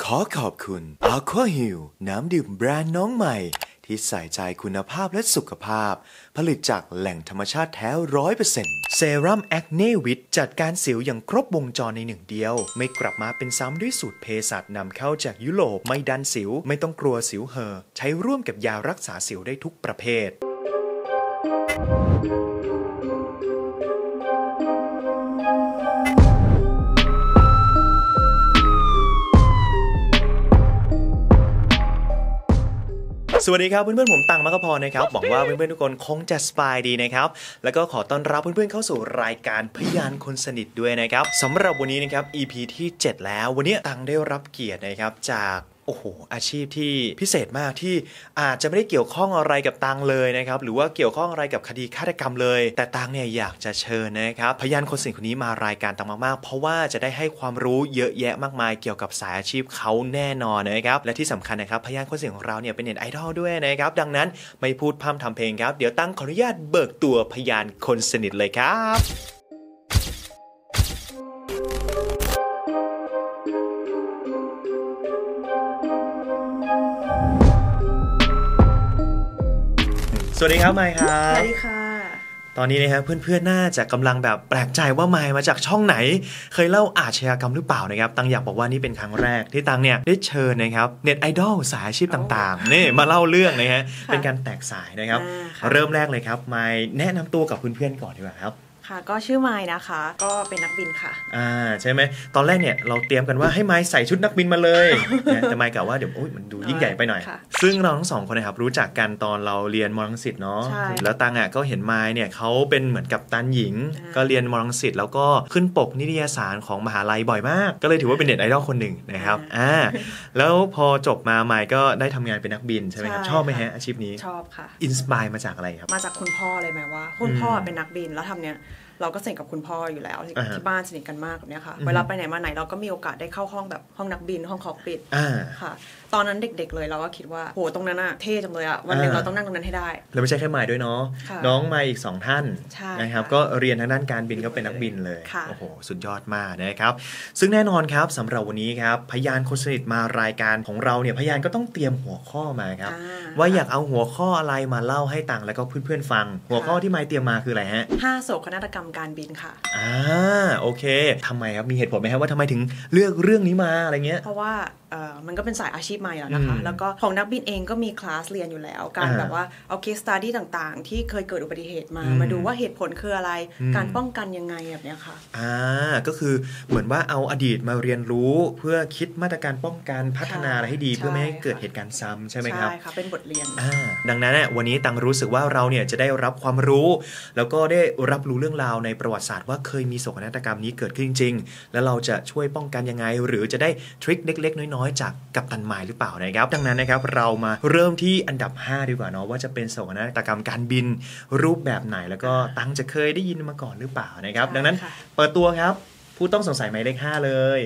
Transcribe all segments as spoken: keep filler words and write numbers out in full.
ขอขอบคุณ Aqua Hill น้ำดื่มแบรนด์น้องใหม่ที่ใส่ใจคุณภาพและสุขภาพผลิตจากแหล่งธรรมชาติแท้ ร้อยเปอร์เซ็นต์ เซรั่มแอคเนวิทจัดการสิวอย่างครบวงจรในหนึ่งเดียวไม่กลับมาเป็นซ้ำด้วยสูตรเภสัชนำเข้าจากยุโรปไม่ดันสิวไม่ต้องกลัวสิวเห่อใช้ร่วมกับยารักษาสิวได้ทุกประเภทสวัสดีครับเพื่อนๆผมตังมัคคพรนะครับหวังว่าเพื่อนๆทุกคนคงจะสบายดีนะครับแล้วก็ขอต้อนรับเพื่อนๆเข้าสู่รายการพยานคนสนิทด้วยนะครับสำหรับวันนี้นะครับ อี พี ที่เจ็ดแล้ววันนี้ตังได้รับเกียรตินะครับจากโอ้โหอาชีพที่พิเศษมากที่อาจจะไม่ได้เกี่ยวข้องอะไรกับตังเลยนะครับหรือว่าเกี่ยวข้องอะไรกับคดีฆาตกรรมเลยแต่ตังเนี่ยอยากจะเชิญนะครับพยานคนสนิทคนนี้มารายการตังมากๆเพราะว่าจะได้ให้ความรู้เยอะแยะมากมายเกี่ยวกับสายอาชีพเขาแน่นอนนะครับและที่สำคัญนะครับพยานคนสนิทของเราเนี่ยเป็นเน็ตไอดอลด้วยนะครับดังนั้นไม่พูดพร่ำทำเพลงครับเดี๋ยวตังขออนุญาตเบิกตัวพยานคนสนิทเลยครับสวัสดีครับไมค์ครับสวัสดีค่ะตอนนี้นะครับเพื่อนๆน่าจะกำลังแบบแปลกใจว่าไมค์มาจากช่องไหนเคยเล่าอาชญากรรมหรือเปล่านะครับตังอยากบอกว่านี่เป็นครั้งแรกที่ตังเนี่ยได้เชิญนะครับเน็ตไอดอลสายอาชีพต่างๆนี่มาเล่าเรื่องนะฮะเป็นการแตกสายนะครับเริ่มแรกเลยครับไมค์แนะนำตัวกับเพื่อนๆก่อนดีกว่าครับค่ะก็ชื่อไมค์นะคะก็เป็นนักบินค่ะอ่าใช่ไหมตอนแรกเนี่ยเราเตรียมกันว่าให้ไมค์ใส่ชุดนักบินมาเลยนะแต่ไมค์กล่าวว่าเดี๋ยวโอ๊ยมันดูยิ่งใหญ่ไปหน่อยซึ่งเราทั้งสองคนนะครับรู้จักกันตอนเราเรียนมอลังสิตเนาะแล้วตังอ่ะก็เห็นไมค์เนี่ยเขาเป็นเหมือนกับตันหญิงก็เรียนมอลังสิตแล้วก็ขึ้นปกนิตยสารของมหาลัยบ่อยมากก็เลยถือว่าเป็นเน็ตไอดอลคนหนึ่งนะครับอ่าแล้วพอจบมาไมค์ก็ได้ทำงานเป็นนักบินใช่ไหมครับชอบไหมฮะอาชีพนี้ชอบค่ะอินสปายมาจากอะไรครับมาจากคุณพ่อเลยไหมว่าคุณพ่อเป็นนักบินแล้วทำเนี้ยเราก็สนิทกับคุณพ่ออยู่แล้วที่บ้านสนิทกันมากแบบนี้ค่ะเวลาไปไหนมาไหนเราก็มีโอกาสได้เข้าห้องแบบห้องนักบินห้องคอกปิดค่ะตอนนั้นเด็กๆเลยเราก็คิดว่าโหตรงนั้นอะเท่จังเลยอะวันหนึ่งเราต้องนั่งตรงนั้นให้ได้แล้วไม่ใช่แค่ไมค์ด้วยเนาะน้องไมค์อีกสองท่านนะครับก็เรียนทางด้านการบินก็เป็นนักบินเลยโอ้โหสุดยอดมากนะครับซึ่งแน่นอนครับสำหรับวันนี้ครับพยานคนสนิทมารายการของเราเนี่ยพยานก็ต้องเตรียมหัวข้อมาครับว่าอยากเอาหัวข้ออะไรมาเล่าให้ตังแล้วก็เพื่อนๆฟังหัวข้อที่ไมค์เตรียมมาคืออะไรฮะห้าโศกนาฏกรรมการบินค่ะอ่าโอเคทำไมครับมีเหตุผลไหมครับว่าทำไมถึงเลือกเรื่องนี้มาอะไรเงี้ยเพราะว่าเอ่อมันก็เป็นสายอาชีพใหม่แล้วนะคะแล้วก็ของนักบินเองก็มีคลาสเรียนอยู่แล้วการแบบว่าเอาเคสสตั๊ดดี้ต่างๆที่เคยเกิดอุบัติเหตุมามาดูว่าเหตุผลคืออะไรการป้องกันยังไงแบบนี้ค่ะอ่าก็คือเหมือนว่าเอาอดีตมาเรียนรู้เพื่อคิดมาตรการป้องกันพัฒนาอะไรให้ดีเพื่อไม่ให้เกิดเหตุการณ์ซ้ำใช่ไหมครับใช่ค่ะเป็นบทเรียนอ่าดังนั้นวันนี้ตังรู้สึกว่าเราเนี่ยจะได้รับความรู้แล้วก็ได้รับรู้เรื่องราวในประวัติศาสตร์ว่าเคยมีโศกนาฏกรรมนี้เกิดขึ้นจริงๆแล้วเราจะช่วยป้องกันยังไงหรือจะได้ทริคเล็กๆน้อยๆจากกัปตันไมล์หรือเปล่านะครับดังนั้นนะครับเรามาเริ่มที่อันดับห้าดีกว่าเนาะว่าจะเป็นโศกนาฏกรรมการบินรูปแบบไหนแล้วก็ตังจะเคยได้ยินมาก่อนหรือเปล่านะครับดังนั้นเปิดตัวครับผู้ต้องสงสัยหมายเลขห้าเลย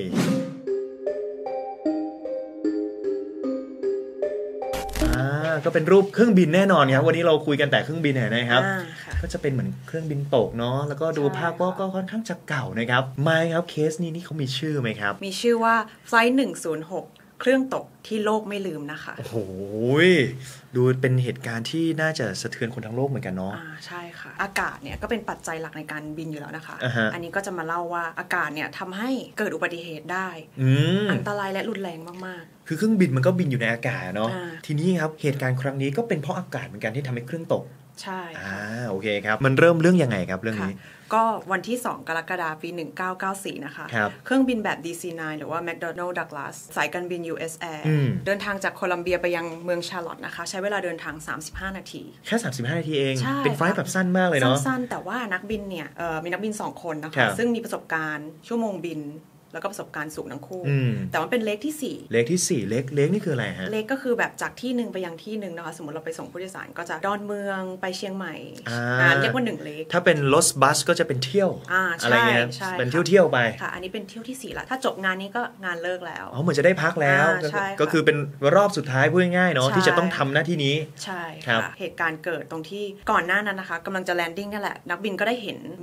ก็เป็นรูปเครื่องบินแน่นอนครับวันนี้เราคุยกันแต่เครื่องบินนะครับก็จะเป็นเหมือนเครื่องบินตกเนาะแล้วก็ดูภาพก็ก็ค่อนข้างจะเก่านะครับไม่ครับเคสนี้นี่เขามีชื่อไหมครับมีชื่อว่า Flight หนึ่งศูนย์หกเครื่องตกที่โลกไม่ลืมนะคะโอ้โหดูเป็นเหตุการณ์ที่น่าจะสะเทือนคนทั้งโลกเหมือนกันเนาะอ่าใช่ค่ะอากาศเนี่ยก็เป็นปัจจัยหลักในการบินอยู่แล้วนะคะ uh-huh. อันนี้ก็จะมาเล่าว่าอากาศเนี่ยทำให้เกิดอุบัติเหตุได้ mm. อันตรายและรุนแรงมากๆคือเครื่องบินมันก็บินอยู่ในอากาศเนาะ uh. ทีนี้ครับเหตุการณ์ครั้งนี้ก็เป็นเพราะอากาศเหมือนกันที่ทำให้เครื่องตกใช่อ่าโอเคครับมันเริ่มเรื่องยังไงครับเรื่องนี้ก็วันที่สองกรกฎาคมปีหนึ่งเก้าเก้าสี่นะคะคเครื่องบินแบบ ดี ซี ไนน์ หรือว่า McDonnell Douglas สายการบิน ยู เอส Air เดินทางจากโคลัมเบียไปยังเมืองชาร์ลอตต์นะคะใช้เวลาเดินทางสามสิบห้านาทีแค่สามสิบห้านาทีเองเป็นไฟล์แบบสั้นมากเลยเนาะสั้นๆแต่ว่านักบินเนี่ยมีนักบินสองคนนะคะซึ่งมีประสบการณ์ชั่วโมงบินแล้วก็ประสบการณ์สูงทั้งคู่แต่ว่าเป็นเลขที่สี่เลขที่สี่เลขเลขนี่คืออะไรฮะเลขก็คือแบบจากที่หนึ่งไปยังที่หนึ่งนะคะสมมติเราไปส่งผู้โดยสารก็จะดอนเมืองไปเชียงใหม่อ่าเรียกว่าหนึ่งเลขถ้าเป็นรถบัสก็จะเป็นเที่ยวอะไรเงี้ยเป็นเที่ยวเที่ยวไปค่ะอันนี้เป็นเที่ยวที่สี่แล้วถ้าจบงานนี้ก็งานเลิกแล้วอ๋อเหมือนจะได้พักแล้วก็คือเป็นรอบสุดท้ายพูดง่ายๆเนาะที่จะต้องทำหน้าที่นี้ใช่ค่ะเหตุการณ์เกิดตรงที่ก่อนหน้านั้นนะคะกำลังจะแลนดิ้งนั่นแหละนักบินก็ได้เห็นเมฆ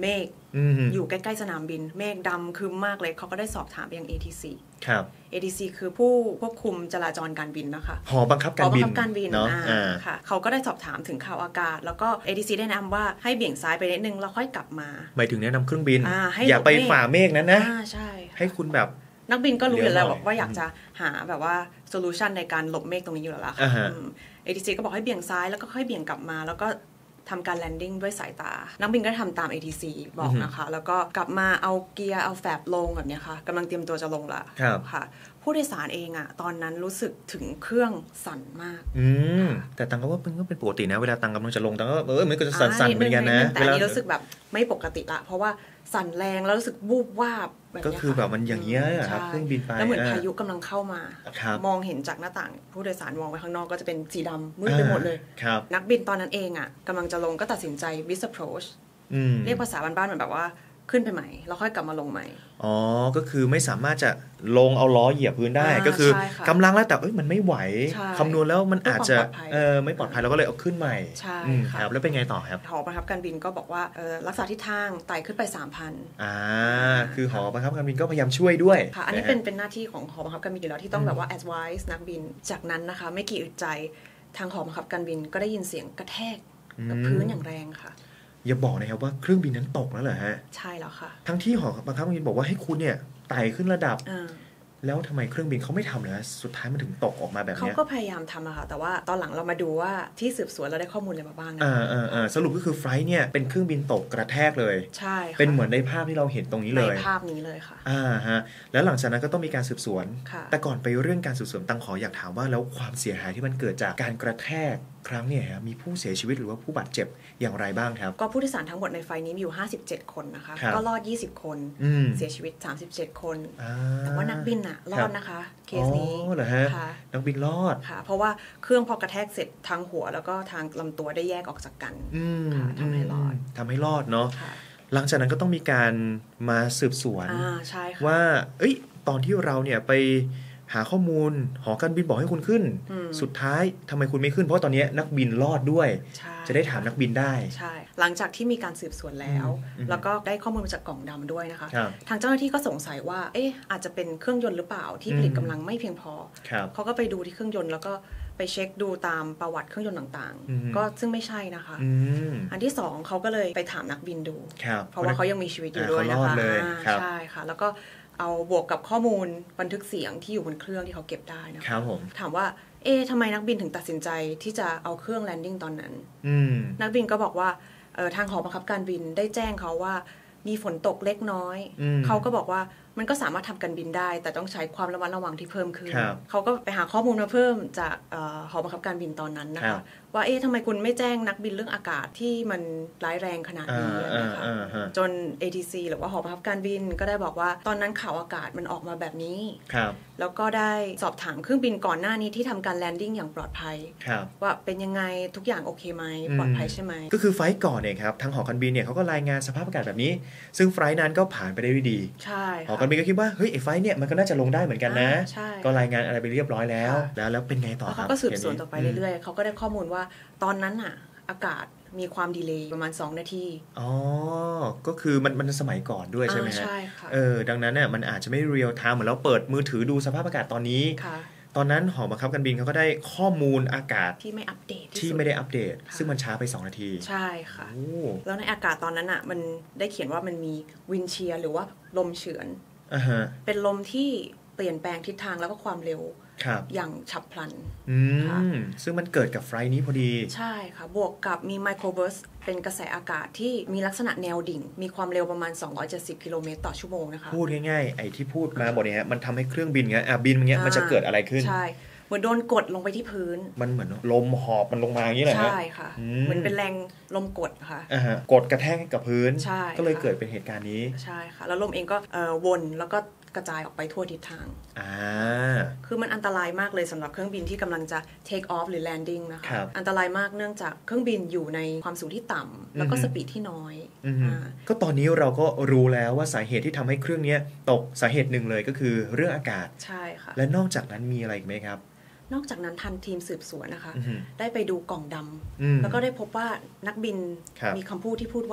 อยู่ใกล้ๆสนามบินเมฆดำครึ้มมากเลยเขาก็ได้สอบถามไปยัง เอ ที ซีครับเอ ที ซี คือผู้ควบคุมจราจรการบินนะคะหอบังคับการบินหอบังคับการบินเนาะค่ะเขาก็ได้สอบถามถึงข่าวอากาศแล้วก็ เอ ที ซี ได้แนะนำว่าให้เบี่ยงซ้ายไปนิดนึงแล้วค่อยกลับมาหมายถึงแนะนำเครื่องบิน อ, อย่าไปฝ่าเมฆนั้นนะใช่ให้คุณแบบนักบินก็รู้อยู่แล้วว่าอยากจะหาแบบว่าโซลูชันในการหลบเมฆตรงนี้อยู่แล้วล่ะค่ะ เอ ที ซี ก็บอกให้เบี่ยงซ้ายแล้วก็ค่อยเบี่ยงกลับมาแล้วก็ทำการแลนดิ้งด้วยสายตานักบินก็ทำตาม เอ ที ซี บอกนะคะแล้วก็กลับมาเอาเกียร์เอาแฟบลงแบบนี้ค่ะกำลังเตรียมตัวจะลงละค่ะผู้โดยสารเองอะตอนนั้นรู้สึกถึงเครื่องสั่นมากอืมแต่ตังก็ว่ามันก็เป็นปกตินะเวลาตังกำลังจะลงตังก็เออมันก็จะสั่นๆเหมือนกันนะแต่อันนี้รู้สึกแบบไม่ปกติละเพราะว่าสั่นแรงแล้วรู้สึกวูบวาบแบบก็คือแบบมันอย่างเงี้ยครับเครื่องบินไปแล้วเหมือนพายุกำลังเข้ามามองเห็นจากหน้าต่างผู้โดยสารมองไปข้างนอกก็จะเป็นสีดำมืดไปหมดเลยนักบินตอนนั้นเองอ่ะกำลังจะลงก็ตัดสินใจ Wrist Approach เรียกภาษาบ้านๆเหมือนแบบว่าขึ้นไปใหม่แล้วค่อยกลับมาลงใหม่อ๋อก็คือไม่สามารถจะลงเอาล้อเหยียบพื้นได้ก็คือกำลังแล้วแต่เอ้ยมันไม่ไหวคำนวณแล้วมันอาจจะเออไม่ปลอดภัยเราก็เลยเอาขึ้นใหม่ใช่ครับแล้วเป็นไงต่อครับหอบังคับการบินก็บอกว่ารักษาทิศทางไต่ขึ้นไป สามพันอ่าคือหอบังคับการบินก็พยายามช่วยด้วยค่ะอันนี้เป็นเป็นหน้าที่ของหอบังคับการบินอยู่แล้วที่ต้องแบบว่า advise นักบินจากนั้นนะคะไม่กี่อึดใจทางหอบังคับการบินก็ได้ยินเสียงกระแทกกับพื้นอย่างแรงค่ะอย่าบอกนะครับว่าเครื่องบินนั้นตกแล้วเหรอฮะใช่แล้วค่ะทั้งที่หอบังคับการบินบอกว่าให้คุณเนี่ยไต่ขึ้นระดับแล้วทำไมเครื่องบินเขาไม่ทำเลยสุดท้ายมันถึงตกออกมาแบบนี้เขาก็พยายามทำอะค่ะแต่ว่าตอนหลังเรามาดูว่าที่สืบสวนเราได้ข้อมูลอะไรมาบ้างนะอ่าอ่าอ่าสรุปก็คือไฟล์เนี่ยเป็นเครื่องบินตกกระแทกเลยใช่เป็นเหมือนในภาพที่เราเห็นตรงนี้เลยในภาพนี้เลยค่ะอ่าฮะแล้วหลังจากนั้นก็ต้องมีการสืบสวนแต่ก่อนไปเรื่องการสืบสวนตังขออยากถามว่าแล้วความเสียหายที่มันเกิดจากการกระแทกครั้งเนี่ยมีผู้เสียชีวิตหรือว่าผู้บาดเจ็บอย่างไรบ้างครับก็ผู้โดยสารทั้งหมดในไฟล์นี้มีอยู่ห้าสิบเจ็ดคนนะคะก็รอดยี่สิบคนเสียชีวิตสามสิบเจ็ดคนแต่ว่านักบินอะรอดนะคะเคสนี้อ๋อเหรอฮะนักบินรอดค่ะเพราะว่าเครื่องพอกระแทกเสร็จทางหัวแล้วก็ทางลำตัวได้แยกออกจากกันทำให้รอดทำให้รอดเนาะหลังจากนั้นก็ต้องมีการมาสืบสวนว่าเอ้ยตอนที่เราเนี่ยไปหาข้อมูลหอการบินบอกให้คุณขึ้นสุดท้ายทำไมคุณไม่ขึ้นเพราะตอนนี้นักบินรอดด้วยจะได้ถามนักบินได้ใช่หลังจากที่มีการสืบสวนแล้วแล้วก็ได้ข้อมูลมาจากกล่องดำด้วยนะคะทางเจ้าหน้าที่ก็สงสัยว่าเอ๊ะอาจจะเป็นเครื่องยนต์หรือเปล่าที่ผลิตกำลังไม่เพียงพอเขาก็ไปดูที่เครื่องยนต์แล้วก็ไปเช็คดูตามประวัติเครื่องยนต์ต่างๆก็ซึ่งไม่ใช่นะคะอันที่สองเขาก็เลยไปถามนักบินดูเพราะว่าเขายังมีชีวิตอยู่ด้วยนะคะใช่ค่ะแล้วก็เอาบวกกับข้อมูลบันทึกเสียงที่อยู่บนเครื่องที่เขาเก็บได้นะครับผมถามว่าเอ๊ะทำไมนักบินถึงตัดสินใจที่จะเอาเครื่องแลนดิ้งตอนนั้นนักบินก็บอกว่าทางหอบังคับการบินได้แจ้งเขาว่ามีฝนตกเล็กน้อยเขาก็บอกว่ามันก็สามารถทำการบินได้แต่ต้องใช้ความระมัดระวังที่เพิ่มขึ้นเขาก็ไปหาข้อมูลมาเพิ่มจากหอบังคับการบินตอนนั้นนะคะว่าเอ๊ะทำไมคุณไม่แจ้งนักบินเรื่องอากาศที่มันร้ายแรงขนาดนี้นะคะจน เอ ที ซี หรือว่าหอบังคับการบินก็ได้บอกว่าตอนนั้นข่าวอากาศมันออกมาแบบนี้แล้วก็ได้สอบถามเครื่องบินก่อนหน้านี้ที่ทำการแลนดิ้งอย่างปลอดภัยว่าเป็นยังไงทุกอย่างโอเคไหมปลอดภัยใช่ไหมก็คือไฟล์ก่อนเนี่ยครับทางหอการบินเนี่ยเขาก็รายงานสภาพอากาศแบบนี้ซึ่งไฟล์นั้นก็ผ่านไปได้ด้วยดีใช่หอการบินก็คิดว่าเฮ้ยไอ้ไฟล์เนี่ยมันก็น่าจะลงได้เหมือนกันนะก็รายงานอะไรไปเรียบร้อยแล้วแล้วแล้วเป็นไงต่อครับเขาก็สืบสวนต่อไปเรื่อยๆเขาก็ได้ข้อมูลว่าตอนนั้นอะอากาศมีความดีเลย์ประมาณสองนาทีอ๋อก็คือมันมันสมัยก่อนด้วยใช่ไหมฮะใช่ค่ะเออดังนั้นเนี่ยมันอาจจะไม่เรียลไทม์เหมือนเราเปิดมือถือดูสภาพอากาศตอนนี้ตอนนั้นหอบังคับการบินเขาก็ได้ข้อมูลอากาศที่ไม่อัปเดตที่ไม่ได้อัปเดตซึ่งมันช้าไปสองนาทีใช่ค่ะแล้วในอากาศตอนนั้นอ่ะมันได้เขียนว่ามันมีวินเชียร์หรือว่าลมเฉือนเป็นลมที่เปลี่ยนแปลงทิศทางแล้วก็ความเร็วอย่างฉับพลันซึ่งมันเกิดกับไฟล์นี้พอดีใช่ค่ะบวกกับมีไมโครเบิร์สเป็นกระแสอากาศที่มีลักษณะแนวดิ่งมีความเร็วประมาณสองร้อยเจ็ดสิบกิโลเมตรต่อชั่วโมงนะคะพูดง่ายๆไอ้ที่พูดมาบอกเนี่ยมันทำให้เครื่องบินเงี้ยบินเงี้ยมันจะเกิดอะไรขึ้นใช่เหมือนโดนกดลงไปที่พื้นมันเหมือนลมหอบมันลงมาอย่างนี้แหละใช่ค่ะเหมือนเป็นแรงลมกดค่ะกดกระแทกกับพื้นก็เลยเกิดเป็นเหตุการณ์นี้ใช่ค่ะแล้วลมเองก็วนแล้วก็กระจายออกไปทั่วทิศทางอ่าคือมันอันตรายมากเลยสำหรับเครื่องบินที่กำลังจะ take off หรือ landing นะคะอันตรายมากเนื่องจากเครื่องบินอยู่ในความสูงที่ต่ำแล้วก็สปีดที่น้อยก็ตอนนี้เราก็รู้แล้วว่าสาเหตุที่ทำให้เครื่องนี้ตกสาเหตุหนึ่งเลยก็คือเรื่องอากาศใช่ค่ะและนอกจากนั้นมีอะไรอีกไหมครับนอกจากนั้นทันทีมสืบสวนนะคะได้ไปดูกล่องดำแล้วก็ได้พบว่านักบินมีคำพูดที่พูดว่า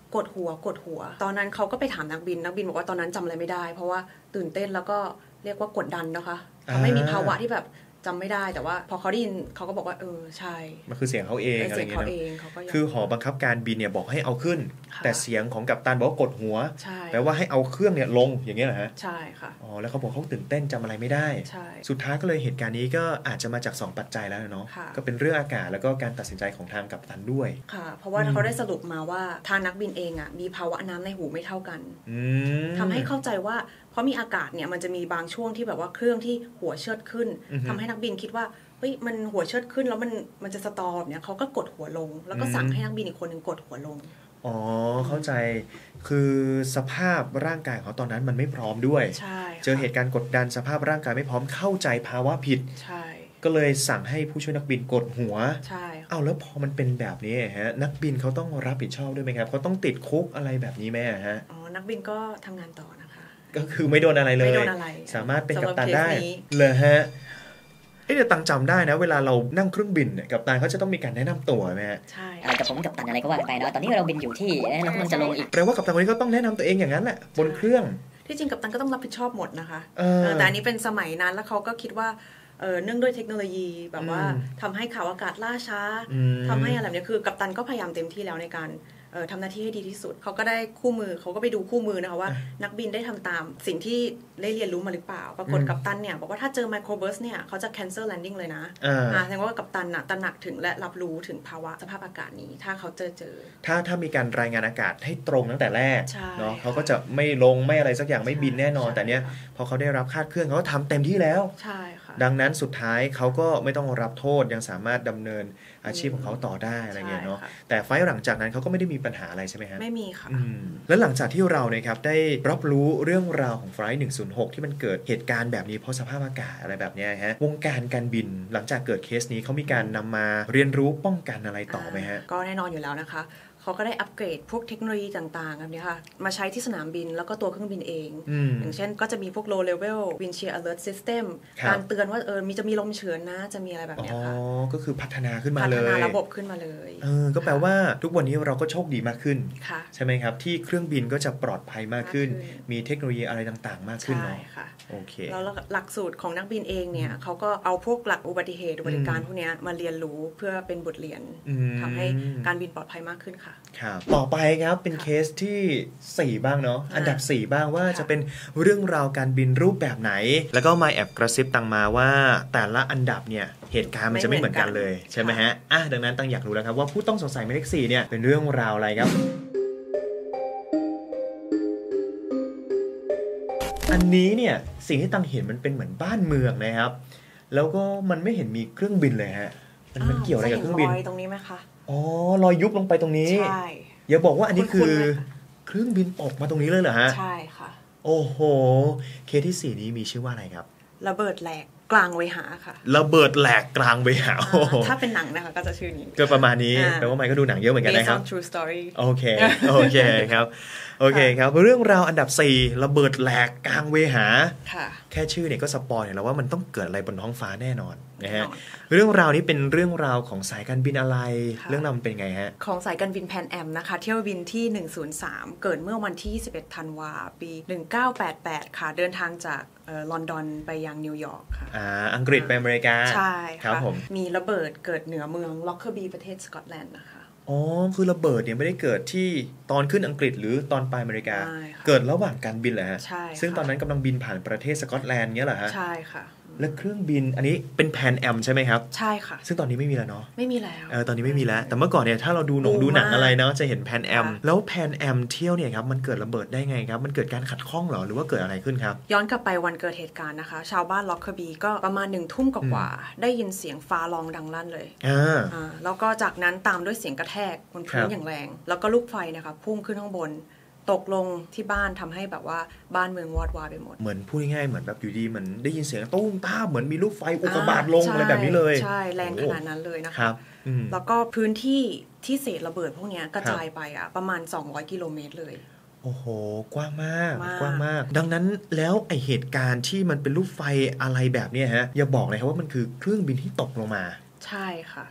กดหัวกดหัวตอนนั้นเขาก็ไปถามนักบินนักบินบอกว่าตอนนั้นจำอะไรไม่ได้เพราะว่าตื่นเต้นแล้วก็เรียกว่ากดดันนะคะทำให้มีภาวะที่แบบจำไม่ได้แต่ว่าพอเขาได้ยินเขาก็บอกว่าเออใช่มันคือเสียงเขาเองอะไรเงี้ยเนาะคือหอบังคับการบินเนี่ยบอกให้เอาขึ้นแต่เสียงของกัปตันบอกว่ากดหัวแปลว่าให้เอาเครื่องเนี่ยลงอย่างเงี้ยเหรอฮะใช่ค่ะอ๋อแล้วเขาบอกเขาตื่นเต้นจำอะไรไม่ได้สุดท้ายก็เลยเหตุการณ์นี้ก็อาจจะมาจากสองปัจจัยแล้วเนาะก็เป็นเรื่องอากาศแล้วก็การตัดสินใจของทางกัปตันด้วยค่ะเพราะว่าเขาได้สรุปมาว่าทางนักบินเองอ่ะมีภาวะน้ำในหูไม่เท่ากันทำให้เข้าใจว่าเพราะมีอากาศเนี่ยมันจะมีบางช่วงที่แบบว่าเครื่องที่หัวเชิดขึ้นทำให้นักบินคิดว่าเฮ้ยมันหัวเชิดขึ้นแล้วมันมันจะสตอร์เนี่ยเขาก็กดหัวลงแล้วก็สั่งให้นักบินอีกคนนึงกดหัวลงอ๋อเข้าใจคือสภาพร่างกายของตอนนั้นมันไม่พร้อมด้วยใช่เจอเหตุการณ์กดดันสภาพร่างกายไม่พร้อมเข้าใจภาวะผิดใช่ก็เลยสั่งให้ผู้ช่วยนักบินกดหัวใช่เอาแล้วพอมันเป็นแบบนี้ฮะนักบินเขาต้องรับผิดชอบด้วยไหมครับเขาต้องติดคุกอะไรแบบนี้ไหมฮะอ๋อนักบินก็ทำงานต่อนะคะก็คือไม่โดนอะไรเลยไม่โดนอะไรสามารถเป็นกัปตันได้เลยฮะเดี๋ยวตังจำได้นะเวลาเรานั่งเครื่องบินเนี่ยกัปตันเขาจะต้องมีการแนะนำตัวไหมฮะใช่อะไรกับผมกัปตันอะไรก็ว่าไปเนาะตอนนี้เราบินอยู่ที่เรากำลังจะลงอีกแปลว่ากัปตันคนนี้ก็ต้องแนะนำตัวเองอย่างนั้นแหละบนเครื่องที่จริงกัปตันก็ต้องรับผิดชอบหมดนะคะแต่อันนี้เป็นสมัยนั้นแล้วเขาก็คิดว่าเนื่องด้วยเทคโนโลยีแบบว่าทำให้ข่าวอากาศล่าช้าทำให้อะไรแบบนี้คือกัปตันก็พยายามเต็มที่แล้วในการทำหน้าที่ให้ดีที่สุดเขาก็ได้คู่มือเขาก็ไปดูคู่มือนะคะว่านักบินได้ทำตามสิ่งที่ได้เรียนรู้มาหรือเปล่าปรากฏกัปตันเนี่ยบอกว่าถ้าเจอไมโครเบิร์สเนี่ยเขาจะ cancel landing เลยนะอ่าแสดงว่ากัปตันน่ะตระหนักถึงและรับรู้ถึงภาวะสภาพอากาศนี้ถ้าเขาเจอเจอถ้าถ้ามีการรายงานอากาศให้ตรงตั้งแต่แรกเนาะเขาก็จะไม่ลงไม่อะไรสักอย่างไม่บินแน่นอนแต่เนี้ยพอเขาได้รับคาดเคลื่อนเขาก็ทำเต็มที่แล้วใช่ค่ะดังนั้นสุดท้ายเขาก็ไม่ต้องรับโทษยังสามารถดำเนินอาชีพของเขาต่อได้อะไรเงี้ยเนาะแต่ไฟล์หลังจากนั้นเขาก็ไม่ได้มีปัญหาอะไรใช่ไหมฮะไม่มีค่ะแล้วหลังจากที่เรานะครับได้รับรู้เรื่องราวของไฟล์หนึ่งศูนย์หกที่มันเกิดเหตุการณ์แบบนี้เพราะสภาพอากาศอะไรแบบนี้ฮะวงการการบินหลังจากเกิดเคสนี้เขามีการนำมาเรียนรู้ป้องกันอะไรต่อไหมฮะก็แน่นอนอยู่แล้วนะคะเขาก็ได้อัปเกรดพวกเทคโนโลยีต่างๆแบบนี้ค่ะมาใช้ที่สนามบินแล้วก็ตัวเครื่องบินเองอย่างเช่นก็จะมีพวก low level wind shear alert system การเตือนว่าเออมีจะมีลมเฉือนนะจะมีอะไรแบบนี้ค่ะอ๋อก็คือพัฒนาขึ้นมาเลยพัฒนาระบบขึ้นมาเลยเออก็แปลว่าทุกวันนี้เราก็โชคดีมากขึ้นใช่ไหมครับที่เครื่องบินก็จะปลอดภัยมากขึ้นมีเทคโนโลยีอะไรต่างๆมากขึ้นเนาะโอเคแล้วหลักสูตรของนักบินเองเนี่ยเขาก็เอาพวกหลักอุบัติเหตุอุบัติการพวกนี้มาเรียนรู้เพื่อเป็นบทเรียนทำให้การบินปลอดภัยมากขึ้นค่ะครับต่อไปครับเป็นเคสที่สี่บ้างเนาะอันดับสี่บ้างว่าจะเป็นเรื่องราวการบินรูปแบบไหนแล้วก็มาแอบกระซิบตังมาว่าแต่ละอันดับเนี่ยเหตุการณ์มันจะไม่เหมือนกันเลยใช่ไหมฮะอ่ะดังนั้นตังอยากรู้แล้วครับว่าผู้ต้องสงสัยหมายเลขสี่เนี่ยเป็นเรื่องราวอะไรครับอันนี้เนี่ยสิ่งที่ตังเห็นมันเป็นเหมือนบ้านเมืองนะครับแล้วก็มันไม่เห็นมีเครื่องบินเลยฮะมันมันเกี่ยวอะไรกับเครื่องบินรอยตรงนี้ไหมคะอ๋อรอยยุบลงไปตรงนี้ใช่อย่าบอกว่าอันนี้คือเครื่องบินตกมาตรงนี้เลยเหรอฮะใช่ค่ะโอ้โหเคสที่สี่นี้มีชื่อว่าอะไรครับระเบิดแหลกกลางเวหาค่ะระเบิดแหลกกลางเวหาถ้าเป็นหนังนะคะก็จะชื่อนี้ก็ประมาณนี้แปลว่าไมค์ก็ดูหนังเยอะเหมือนกันนะครับ Based on true story โอเคโอเคครับโอเคครับเรื่องราวอันดับสี่ระเบิดแหลกกลางเวหาแค่ชื่อเนี่ยก็สปอยล์แล้วว่ามันต้องเกิดอะไรบนท้องฟ้าแน่นอนนะฮะเรื่องราวนี้เป็นเรื่องราวของสายการบินอะไรเรื่องราวมันเป็นไงฮะของสายการบินแพนแอมนะคะเที่ยวบินที่หนึ่งศูนย์สามเกิดเมื่อวันที่สิบเอ็ดธันวาปีหนึ่งเก้าแปดแปดค่ะเดินทางจากลอนดอนไปยังนิวยอร์กค่ะอ่าอังกฤษไปอเมริกาใช่ครับผมมีระเบิดเกิดเหนือเมืองล็อกเคอร์บีประเทศสกอตแลนด์นะคะอ๋อคือระเบิดเนี่ยไม่ได้เกิดที่ตอนขึ้นอังกฤษหรือตอนไปอเมริกาเกิดระหว่างการบินเหรอฮะใช่ซึ่งตอนนั้นกำลังบินผ่านประเทศสกอตแลนด์เงี้ยเหรอฮะใช่ค่ะและเครื่องบินอันนี้เป็นแพนแอมใช่ไหมครับใช่ค่ะซึ่งตอนนี้ไม่มีแล้วเนาะไม่มีแล้วเออตอนนี้ไม่มีแล้วแต่เมื่อก่อนเนี่ยถ้าเราดูหนังดูหนังอะไรเนาะจะเห็นแพนแอมแล้วแพนแอมเที่ยวเนี่ยครับมันเกิดระเบิดได้ไงครับมันเกิดการขัดข้องเหรอหรือว่าเกิดอะไรขึ้นครับย้อนกลับไปวันเกิดเหตุการณ์นะคะชาวบ้านล็อกเคอร์บีก็ประมาณหนึ่งทุ่มกว่าได้ยินเสียงฟ้าร้องดังลั่นเลยอ่าอ่าแล้วก็จากนั้นตามด้วยเสียงกระแทกบนพื้นอย่างแรงแล้วก็ลูกไฟนะคะพุ่งขึ้นข้างบนตกลงที่บ้านทำให้แบบว่าบ้านเมืองวอดวายไปหมดเหมือนพูดง่ายๆเหมือนแบบอยู่ดีเหมือนได้ยินเสียงตุ้มต้าเหมือนมีลูกไฟอุกกาบาตลงอะไรแบบนี้เลยใช่แรงขนาดนั้นเลยนะคะแล้วก็พื้นที่ที่เศษระเบิดพวกนี้กระจายไปอ่ะประมาณสองร้อยกิโลเมตรเลยโอ้โหกว้างมากกว้างมากดังนั้นแล้วไอเหตุการณ์ที่มันเป็นลูกไฟอะไรแบบนี้ฮะอย่าบอกเลยครับว่ามันคือเครื่องบินที่ตกลงมาใช่ค่ะ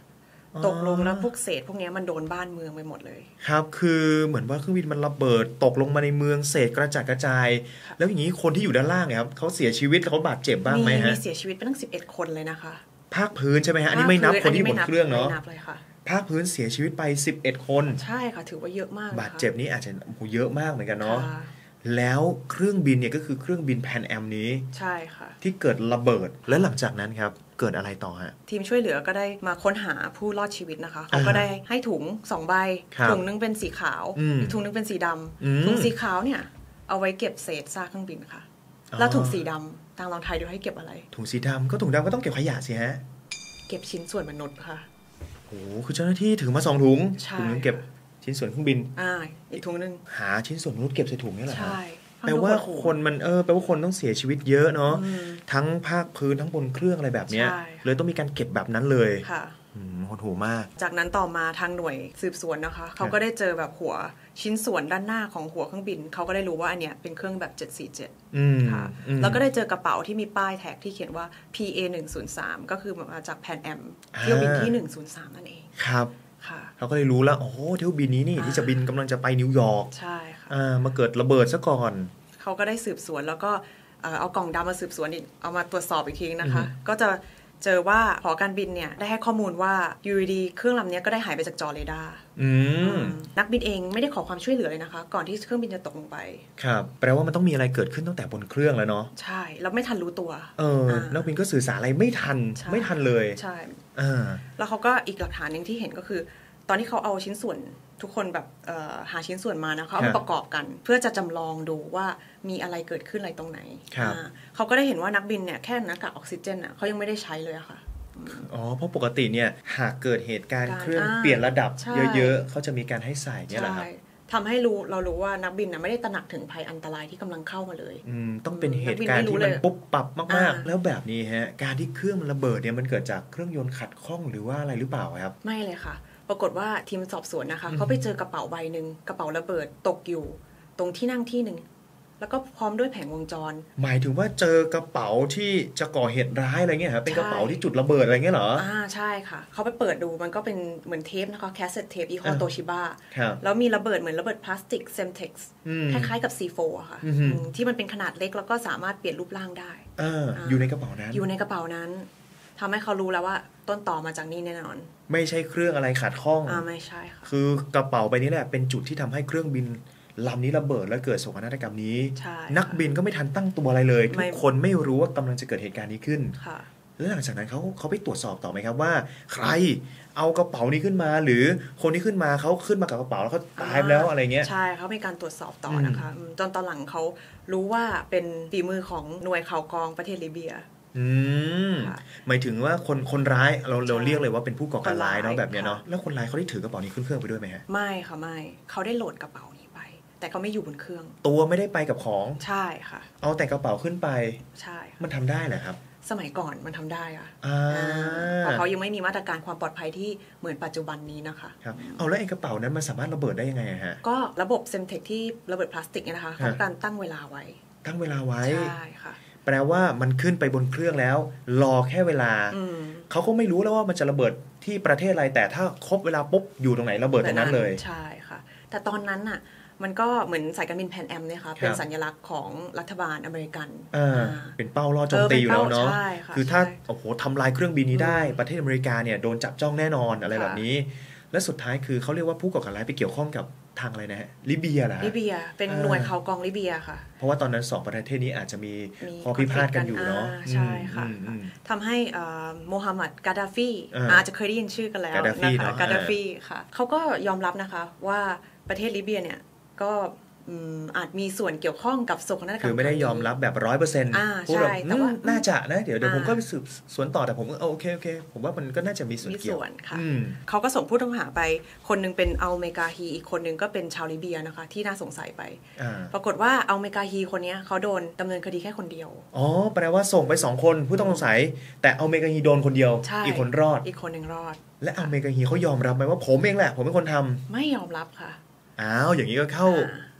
ตกลงแล้วพวกเศษพวกนี้มันโดนบ้านเมืองไปหมดเลยครับคือเหมือนว่าเครื่องบินมันระเบิดตกลงมาในเมืองเศษกระจัดกระจายแล้วอย่างนี้คนที่อยู่ด้านล่างเนี่ยครับเขาเสียชีวิตเขาบาดเจ็บบ้างไหมฮะมีเสียชีวิตไปตั้งสิบเอ็ดคนเลยนะคะภาคพื้นใช่ไหมฮะอันนี้ไม่นับคนที่บนเครื่องเนาะไม่นับเลยค่ะภาคพื้นเสียชีวิตไปสิบเอ็ดคนใช่ค่ะถือว่าเยอะมากบาดเจ็บนี้อาจจะโอ้โหเยอะมากเหมือนกันเนาะแล้วเครื่องบินเนี่ยก็คือเครื่องบินแพนแอมนี้ใช่ค่ะที่เกิดระเบิดและหลังจากนั้นครับเกิดอะไรต่อฮะทีมช่วยเหลือก็ได้มาค้นหาผู้รอดชีวิตนะคะเขาก็ได้ให้ถุงสองใบถุงนึงเป็นสีขาวอีกถุงนึงเป็นสีดำถุงสีขาวเนี่ยเอาไว้เก็บเศษซากเครื่องบินค่ะแล้วถุงสีดำทางลองทายดูให้เก็บอะไรถุงสีดำก็ถุงดำก็ต้องเก็บขยะสิฮะเก็บชิ้นส่วนมนุษย์ค่ะโอ้คือเจ้าหน้าที่ถือมาสองถุงถุงนึงเก็บชิ้นส่วนเครื่องบินอ่าอีกถุงนึงหาชิ้นส่วนมนุษย์เก็บใส่ถุงนี่แหละใช่แปลว่าคนมันเออแปลว่าคนต้องเสียชีวิตเยอะเนาะทั้งภาคพื้นทั้งบนเครื่องอะไรแบบเนี้ยเลยต้องมีการเก็บแบบนั้นเลยค่ะโหดหูมากจากนั้นต่อมาทางหน่วยสืบสวนนะคะเขาก็ได้เจอแบบหัวชิ้นส่วนด้านหน้าของหัวเครื่องบินเขาก็ได้รู้ว่าอันเนี้ยเป็นเครื่องแบบเจ็ดสี่เจ็ดค่ะแล้วก็ได้เจอกระเป๋าที่มีป้ายแท็กที่เขียนว่า พี เอ หนึ่งศูนย์สาม ก็คือมาจากแพนแอมเที่ยวบินที่หนึ่งศูนย์สามนั่นเองครับเขาก็เลยรู้แล้วโอ้เที่ยวบินนี้นี่ที่จะบินกำลังจะไปนิวยอร์กใช่ค่ะมาเกิดระเบิดซะก่อนเขาก็ได้สืบสวนแล้วก็เอากล่องดำมาสืบสวนอีกเอามาตรวจสอบอีกทีนะคะก็จะเจอว่าหอการบินเนี่ยได้ให้ข้อมูลว่าอยู่ดีเครื่องลำนี้ก็ได้หายไปจากจอเรดาร์นักบินเองไม่ได้ขอความช่วยเหลือเลยนะคะก่อนที่เครื่องบินจะตกลงไปครับแปลว่ามันต้องมีอะไรเกิดขึ้นตั้งแต่บนเครื่องแล้วเนาะใช่แล้วไม่ทันรู้ตัวเออนักบินก็สื่อสารอะไรไม่ทันไม่ทันเลยใช่แล้วเขาก็อีกหลักฐานหนึ่งที่เห็นก็คือตอนที่เขาเอาชิ้นส่วนทุกคนแบบหาชิ้นส่วนมานะเขาเอามาประกอบกันเพื่อจะจำลองดูว่ามีอะไรเกิดขึ้นอะไรตรงไหนเขาก็ได้เห็นว่านักบินเนี่ยแค่หน้ากากออกซิเจนอ่ะเขายังไม่ได้ใช้เลยอะค่ะอ๋อเพราะปกติเนี่ยหากเกิดเหตุการณ์เครื่องเปลี่ยนระดับเยอะๆเขาจะมีการให้ใส่เนี่ยแหละครับทำให้รู้เรารู้ว่านักบินนะไม่ได้ตระหนักถึงภัยอันตรายที่กำลังเข้ามาเลยต้องเป็นเหตุการณ์ที่มันปุ๊บปับมากๆแล้วแบบนี้ฮะการที่เครื่องมันระเบิดเนี่ยมันเกิดจากเครื่องยนต์ขัดข้องหรือว่าอะไรหรือเปล่าครับไม่เลยค่ะปรากฏว่าทีมสอบสวนนะคะเขาไปเจอกระเป๋าใบหนึ่งกระเป๋าระเบิดตกอยู่ตรงที่นั่งที่หนึ่งแล้วก็พร้อมด้วยแผงวงจรหมายถึงว่าเจอกระเป๋าที่จะก่อเหตุร้ายอะไรเงี้ยครับเป็นกระเป๋าที่จุดระเบิดอะไรเงี้ยเหรออ่าใช่ค่ะเขาไปเปิดดูมันก็เป็นเหมือนเทปนะคะแคสเซ็ตเทปยี่ห้อโตชิบะแล้วมีระเบิดเหมือนระเบิดพลาสติกเซมเท็กซ์คล้ายๆกับ ซี โฟร์ อะค่ะที่มันเป็นขนาดเล็กแล้วก็สามารถเปลี่ยนรูปร่างได้อยู่ในกระเป๋านั้นอยู่ในกระเป๋านั้นทำให้เขารู้แล้วว่าต้นต่อมาจากนี่แน่นอนไม่ใช่เครื่องอะไรขัดข้องอ่าไม่ใช่ค่ะคือกระเป๋าใบนี้แหละเป็นจุดที่ทำให้เครื่องบินลำนี้ระเบิดและเกิดโศกนาฏกรรมนี้นักบินก็ไม่ทันตั้งตัวอะไรเลยทุกคนไม่รู้ว่ากำลังจะเกิดเหตุการณ์นี้ขึ้นแล้วหลังจากนั้นเขาเขาไปตรวจสอบต่อไหมครับว่าใครเอากระเป๋านี้ขึ้นมาหรือคนที่ขึ้นมาเขาขึ้นมากับกระเป๋าแล้วเขาตายแล้วอะไรเงี้ยใช่เขามีการตรวจสอบต่อนะคะจนตอนหลังเขารู้ว่าเป็นฝีมือของหน่วยข่าวกรองประเทศลิเบียอืมหมายถึงว่าคนคนร้ายเราเราเรียกเลยว่าเป็นผู้ก่อการร้ายเนาะแบบเนี้ยเนาะแล้วคนร้ายเขาได้ถือกระเป๋านี้ขึ้นเครื่องไปด้วยไหมฮะไม่ค่ะไม่เขาได้โหลดกระเป๋านี้ไปแต่เขาไม่อยู่บนเครื่องตัวไม่ได้ไปกับของใช่ค่ะเอาแต่กระเป๋าขึ้นไปใช่มันทำได้เหรอครับสมัยก่อนมันทำได้อะเพราะเขายังไม่มีมาตรการความปลอดภัยที่เหมือนปัจจุบันนี้นะคะครับเอาแล้วไอ้กระเป๋านั้นมันสามารถระเบิดได้ยังไงฮะก็ระบบเซมเทคที่ระเบิดพลาสติกเนี่ยนะคะเขาการตั้งเวลาไว้ตั้งเวลาไว้ใช่ค่ะแปลว่ามันขึ้นไปบนเครื่องแล้วรอแค่เวลาเขาก็ไม่รู้แล้วว่ามันจะระเบิดที่ประเทศอะไรแต่ถ้าครบเวลาปุ๊บอยู่ตรงไหนระเบิดตรงนั้นเลยใช่ค่ะแต่ตอนนั้นน่ะมันก็เหมือนสายการบินแพนแอมเนี่ยค่ะเป็นสัญลักษณ์ของรัฐบาลอเมริกันเป็นเป้าล่อโจมตีอยู่แล้วเนาะคือถ้าโอ้โหทำลายเครื่องบินนี้ได้ประเทศอเมริกาเนี่ยโดนจับจ้องแน่นอนอะไรแบบนี้และสุดท้ายคือเขาเรียกว่าผู้ก่อการร้ายไปเกี่ยวข้องกับทางอะไรนะฮะลิเบียเหรอลิเบียเป็นหน่วยข่าวกรองลิเบียค่ะเพราะว่าตอนนั้นสองประเทศนี้อาจจะมีข้อพิพาทกันอยู่เนาะใช่ค่ะทำให้โมฮัมหมัดกาดาฟีอาจจะเคยได้ยินชื่อกันแล้วนะคะกาดาฟีค่ะเขาก็ยอมรับนะคะว่าประเทศลิเบียเนี่ยก็อาจมีส่วนเกี่ยวข้องกับโศกนาฏกรรมคือไม่ได้ยอมรับแบบร้อยเปอร์เซ็นต์พูดแบบน่าจะนะเดี๋ยวเดี๋ยวผมก็ไปสืบสวนต่อแต่ผมก็โอเคโอเคผมว่ามันก็น่าจะมีส่วนเกี่ยวค่ะเขาก็ส่งผู้ต้องหาไปคนนึงเป็นอัลเมกาฮีอีกคนนึงก็เป็นชาวลิเบียนะคะที่น่าสงสัยไปปรากฏว่าอัลเมกาฮีคนนี้เขาโดนดำเนินคดีแค่คนเดียวอ๋อแปลว่าส่งไปสองคนผู้ต้องสงสัยแต่อัลเมกาฮีโดนคนเดียวอีกคนรอดอีกคนนึงรอดและอัลเมกาฮีเขายอมรับไหมว่าผมเองแหละผมเป็นคนทำไม่ยอมรับค่ะอ้าวอย่างนี้ก็เข้า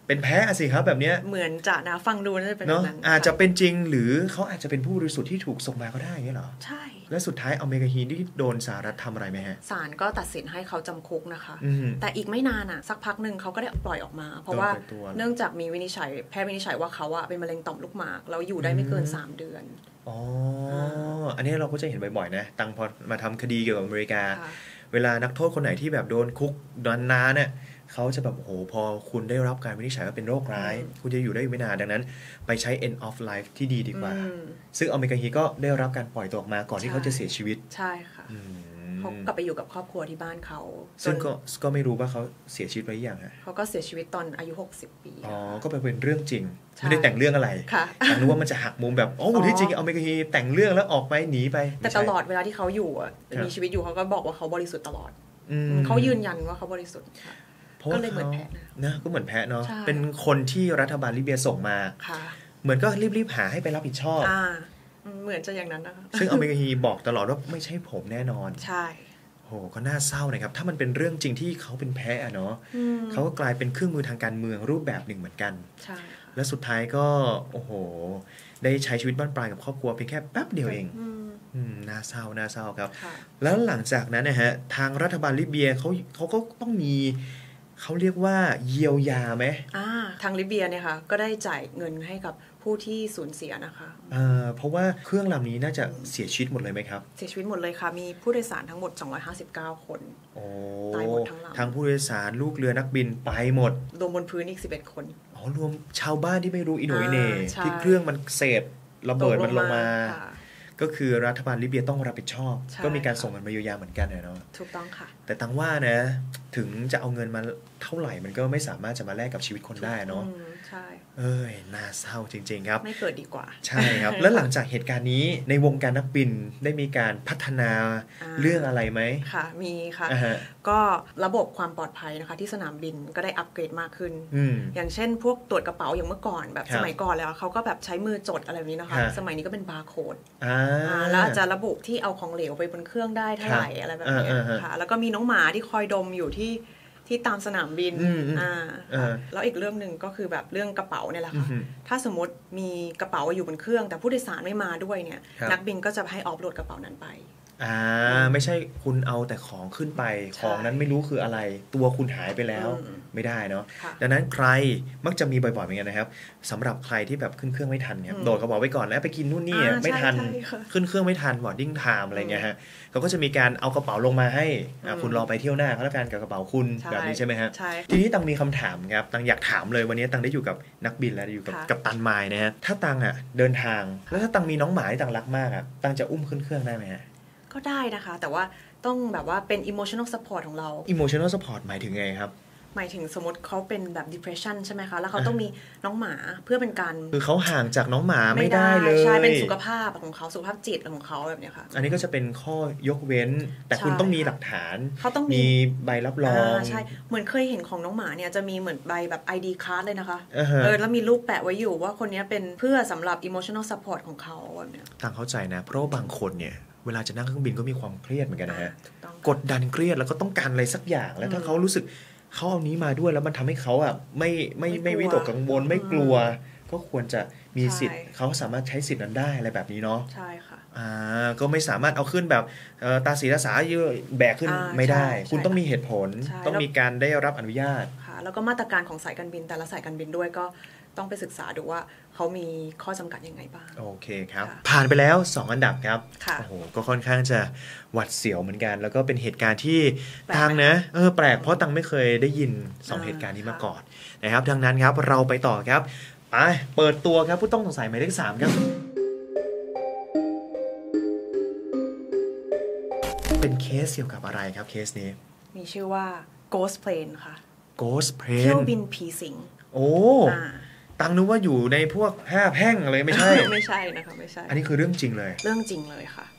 เป็นแพ้สิครับแบบเนี้ยเหมือนจะนะฟังดูน่าจะเป็นแบบนั้นอาจจะเป็นจริงหรือเขาอาจจะเป็นผู้บริสุทธิ์ที่ถูกส่งมาก็ได้เงี้ยหรอใช่และสุดท้ายเอาเมกาฮีนที่โดนสหรัฐทำอะไรไหมฮะศาลก็ตัดสินให้เขาจำคุกนะคะแต่อีกไม่นานอ่ะสักพักหนึ่งเขาก็ได้ปล่อยออกมาเพราะว่าเนื่องจากมีวินิจฉัยแพทย์วินิจฉัยว่าเขาอะเป็นมะเร็งต่อมลูกหมากแล้วอยู่ได้ไม่เกินสามเดือนอ๋ออันนี้เราก็จะเห็นบ่อยๆนะตังพอมาทำคดีเกี่ยวกับอเมริกาเวลานักโทษคนไหนที่แบบโดนคุกนานๆเนี่ยเขาจะแบบโอ้โหพอคุณได้รับการวินิจฉัยว่าเป็นโรคร้ายคุณจะอยู่ได้ไม่นานดังนั้นไปใช้ end of life ที่ดีดีกว่าซึ่งอเมริกาฮีก็ได้รับการปล่อยตัวออกมาก่อนที่เขาจะเสียชีวิตใช่ค่ะเขากลับไปอยู่กับครอบครัวที่บ้านเขาซึ่งก็ก็ไม่รู้ว่าเขาเสียชีวิตไว้ยังฮะเขาก็เสียชีวิตตอนอายุหกสิบปีอ๋อก็เป็นเรื่องจริงไม่ได้แต่งเรื่องอะไรแต่รู้ว่ามันจะหักมุมแบบโอ้ที่จริงอเมริกาฮีแต่งเรื่องแล้วออกไปหนีไปแต่ตลอดเวลาที่เขาอยู่มีชีวิตอยู่เขาก็บอกว่าเขาบริสุทธิ์ตลอดเขายืนยันว่าเขาบริสุทธิ์ก็เลยเหมือนแพะนะก็เหมือนแพะเนาะเป็นคนที่รัฐบาลลิเบียส่งมาเหมือนก็รีบๆหาให้ไปรับผิดชอบเหมือนจะอย่างนั้นนะคะซึ่งอเมริกาฮีบอกตลอดว่าไม่ใช่ผมแน่นอนใช่โหก็น่าเศร้านะครับถ้ามันเป็นเรื่องจริงที่เขาเป็นแพะเนาะเขาก็กลายเป็นเครื่องมือทางการเมืองรูปแบบหนึ่งเหมือนกันใช่และสุดท้ายก็โอ้โหได้ใช้ชีวิตบ้านปลายกับครอบครัวเพียงแค่แป๊บเดียวเองน่าเศร้าน่าเศร้าครับแล้วหลังจากนั้นนะฮะทางรัฐบาลลิเบียเขาเขาก็ต้องมีเขาเรียกว่าเยียวยาไหมอ่าทางลิเบียเนี่ยค่ะก็ได้จ่ายเงินให้กับผู้ที่สูญเสียนะคะอ่าเพราะว่าเครื่องลำนี้น่าจะเสียชีวิตหมดเลยไหมครับเสียชีวิตหมดเลยค่ะมีผู้โดยสารทั้งหมดสองร้อยห้าสิบเก้าคนโอ้ตายหมดทั้งลำทั้งผู้โดยสารลูกเรือนักบินไปหมดรวมบนพื้นอีกสิบเอ็ดคนอ๋อรวมชาวบ้านที่ไม่รู้อิโหนอิเหน่ที่เครื่องมันเศษระเบิดมันลงมาก็คือรัฐบาลลิเบียต้องรับผิดชอบก็มีการส่งเงินมาเยียวยาเหมือนกันเนาะถูกต้องค่ะแต่ตั้งว่านะถึงจะเอาเงินมาเท่าไหร่มันก็ไม่สามารถจะมาแลกกับชีวิตคนได้เนาะใช่เอ้ยน่าเศร้าจริงๆครับไม่เกิดดีกว่าใช่ครับแล้วหลังจากเหตุการณ์นี้ในวงการนักบินได้มีการพัฒนาเรื่องอะไรไหมค่ะมีค่ะก็ระบบความปลอดภัยนะคะที่สนามบินก็ได้อัปเกรดมากขึ้นอย่างเช่นพวกตรวจกระเป๋าอย่างเมื่อก่อนแบบสมัยก่อนแล้วเขาก็แบบใช้มือจดอะไรแบบนี้นะคะสมัยนี้ก็เป็นบาร์โค้ดแล้วอาจจะระบุที่เอาของเหลวไปบนเครื่องได้เท่าไหร่อะไรแบบนี้ค่ะแล้วก็มีน้องหมาที่คอยดมอยู่ที่ที่ตามสนามบินอ่าแล้วอีกเรื่องหนึ่งก็คือแบบเรื่องกระเป๋าเนี่ยแหละค่ะถ้าสมมติมีกระเป๋าอยู่บนเครื่องแต่ผู้โดยสารไม่มาด้วยเนี่ยนักบินก็จะให้ออฟโหลดกระเป๋านั้นไปอ่าไม่ใช่คุณเอาแต่ของขึ้นไปของนั้นไม่รู้คืออะไรตัวคุณหายไปแล้วไม่ได้เนาะดังนั้นใครมักจะมีบ่อยๆเหมือนกันนะครับสำหรับใครที่แบบขึ้นเครื่องไม่ทันเนี่ยโดดกระเป๋าไว้ก่อนแล้วไปกินนู่นนี่ไม่ทันขึ้นเครื่องไม่ทันบอร์ดดิ้งไทม์อะไรเงี้ยฮะเขาก็จะมีการเอากระเป๋าลงมาให้คุณรอไปเที่ยวหน้าเขาแล้วกันกับกระเป๋าคุณแบบนี้ใช่ไหมฮะทีนี้ตังมีคำถามครับตังอยากถามเลยวันนี้ตังได้อยู่กับนักบินแล้วอยู่กับกับตันไมล์นะฮะถ้าตังอ่ะเดินทางแล้วถ้าตังมีน้องหมาที่ตังรักมากอ่ะตังจะอุ้มขึ้นเครื่องได้ไหมฮะก็ได้นะคะแต่ว่าต้องแบบว่าเป็น emotional support ของเรา emotional support หมายถึงไงครับหมายถึงสมมติเขาเป็นแบบ depression ใช่ไหมคะแล้วเขาต้องมีน้องหมาเพื่อเป็นการคือเขาห่างจากน้องหมาไม่ได้เลยใช่เป็นสุขภาพของเขาสุขภาพจิตของเขาแบบนี้ค่ะอันนี้ก็จะเป็นข้อยกเว้นแต่คุณต้องมีหลักฐานเขาต้องมีใบรับรองใช่เหมือนเคยเห็นของน้องหมาเนี่ยจะมีเหมือนใบแบบ ไอ ดี card เลยนะคะเออแล้วมีรูปแปะไว้อยู่ว่าคนนี้เป็นเพื่อสำหรับ emotional support ของเขาแบบนี้ทางเข้าใจนะเพราะบางคนเนี่ยเวลาจะนั่งเครื่องบินก็มีความเครียดเหมือนกันนะฮะกดดันเครียดแล้วก็ต้องการอะไรสักอย่างแล้วถ้าเขารู้สึกเขาเอานี้มาด้วยแล้วมันทำให้เขาอ่ะไม่ไม่ไม่วิตกกังวลไม่กลัวก็ควรจะมีสิทธิ์เขาสามารถใช้สิทธิ์นั้นได้อะไรแบบนี้เนาะใช่ค่ะอ่าก็ไม่สามารถเอาขึ้นแบบตาสีตาสาเยอะแบกขึ้นไม่ได้คุณต้องมีเหตุผลต้องมีการได้รับอนุญาตค่ะแล้วก็มาตรการของสายการบินแต่ละสายการบินด้วยก็ต้องไปศึกษาดูว่าเขามีข้อจำกัดยังไงบ้างโอเคครับผ่านไปแล้วสองอันดับครับโอ้โหก็ค่อนข้างจะหวัดเสียวเหมือนกันแล้วก็เป็นเหตุการณ์ที่ตังนะเออแปลกเพราะตังไม่เคยได้ยินสองเหตุการณ์นี้มาก่อนนะครับดังนั้นครับเราไปต่อครับไปเปิดตัวครับผู้ต้องสงสัยหมายเลขสามครับเป็นเคสเกี่ยวกับอะไรครับเคสนี้มีชื่อว่า Ghost Plane ค่ะ Ghost Plane เที่ยวบินผีสิงโอ้ตังนึกว่าอยู่ในพวกห้าแพร่งอะไรไม่ใช่ไม่ใช่นะคะไม่ใช่อันนี้คือเรื่องจริงเลยเรื่องจริงเลยค่ะ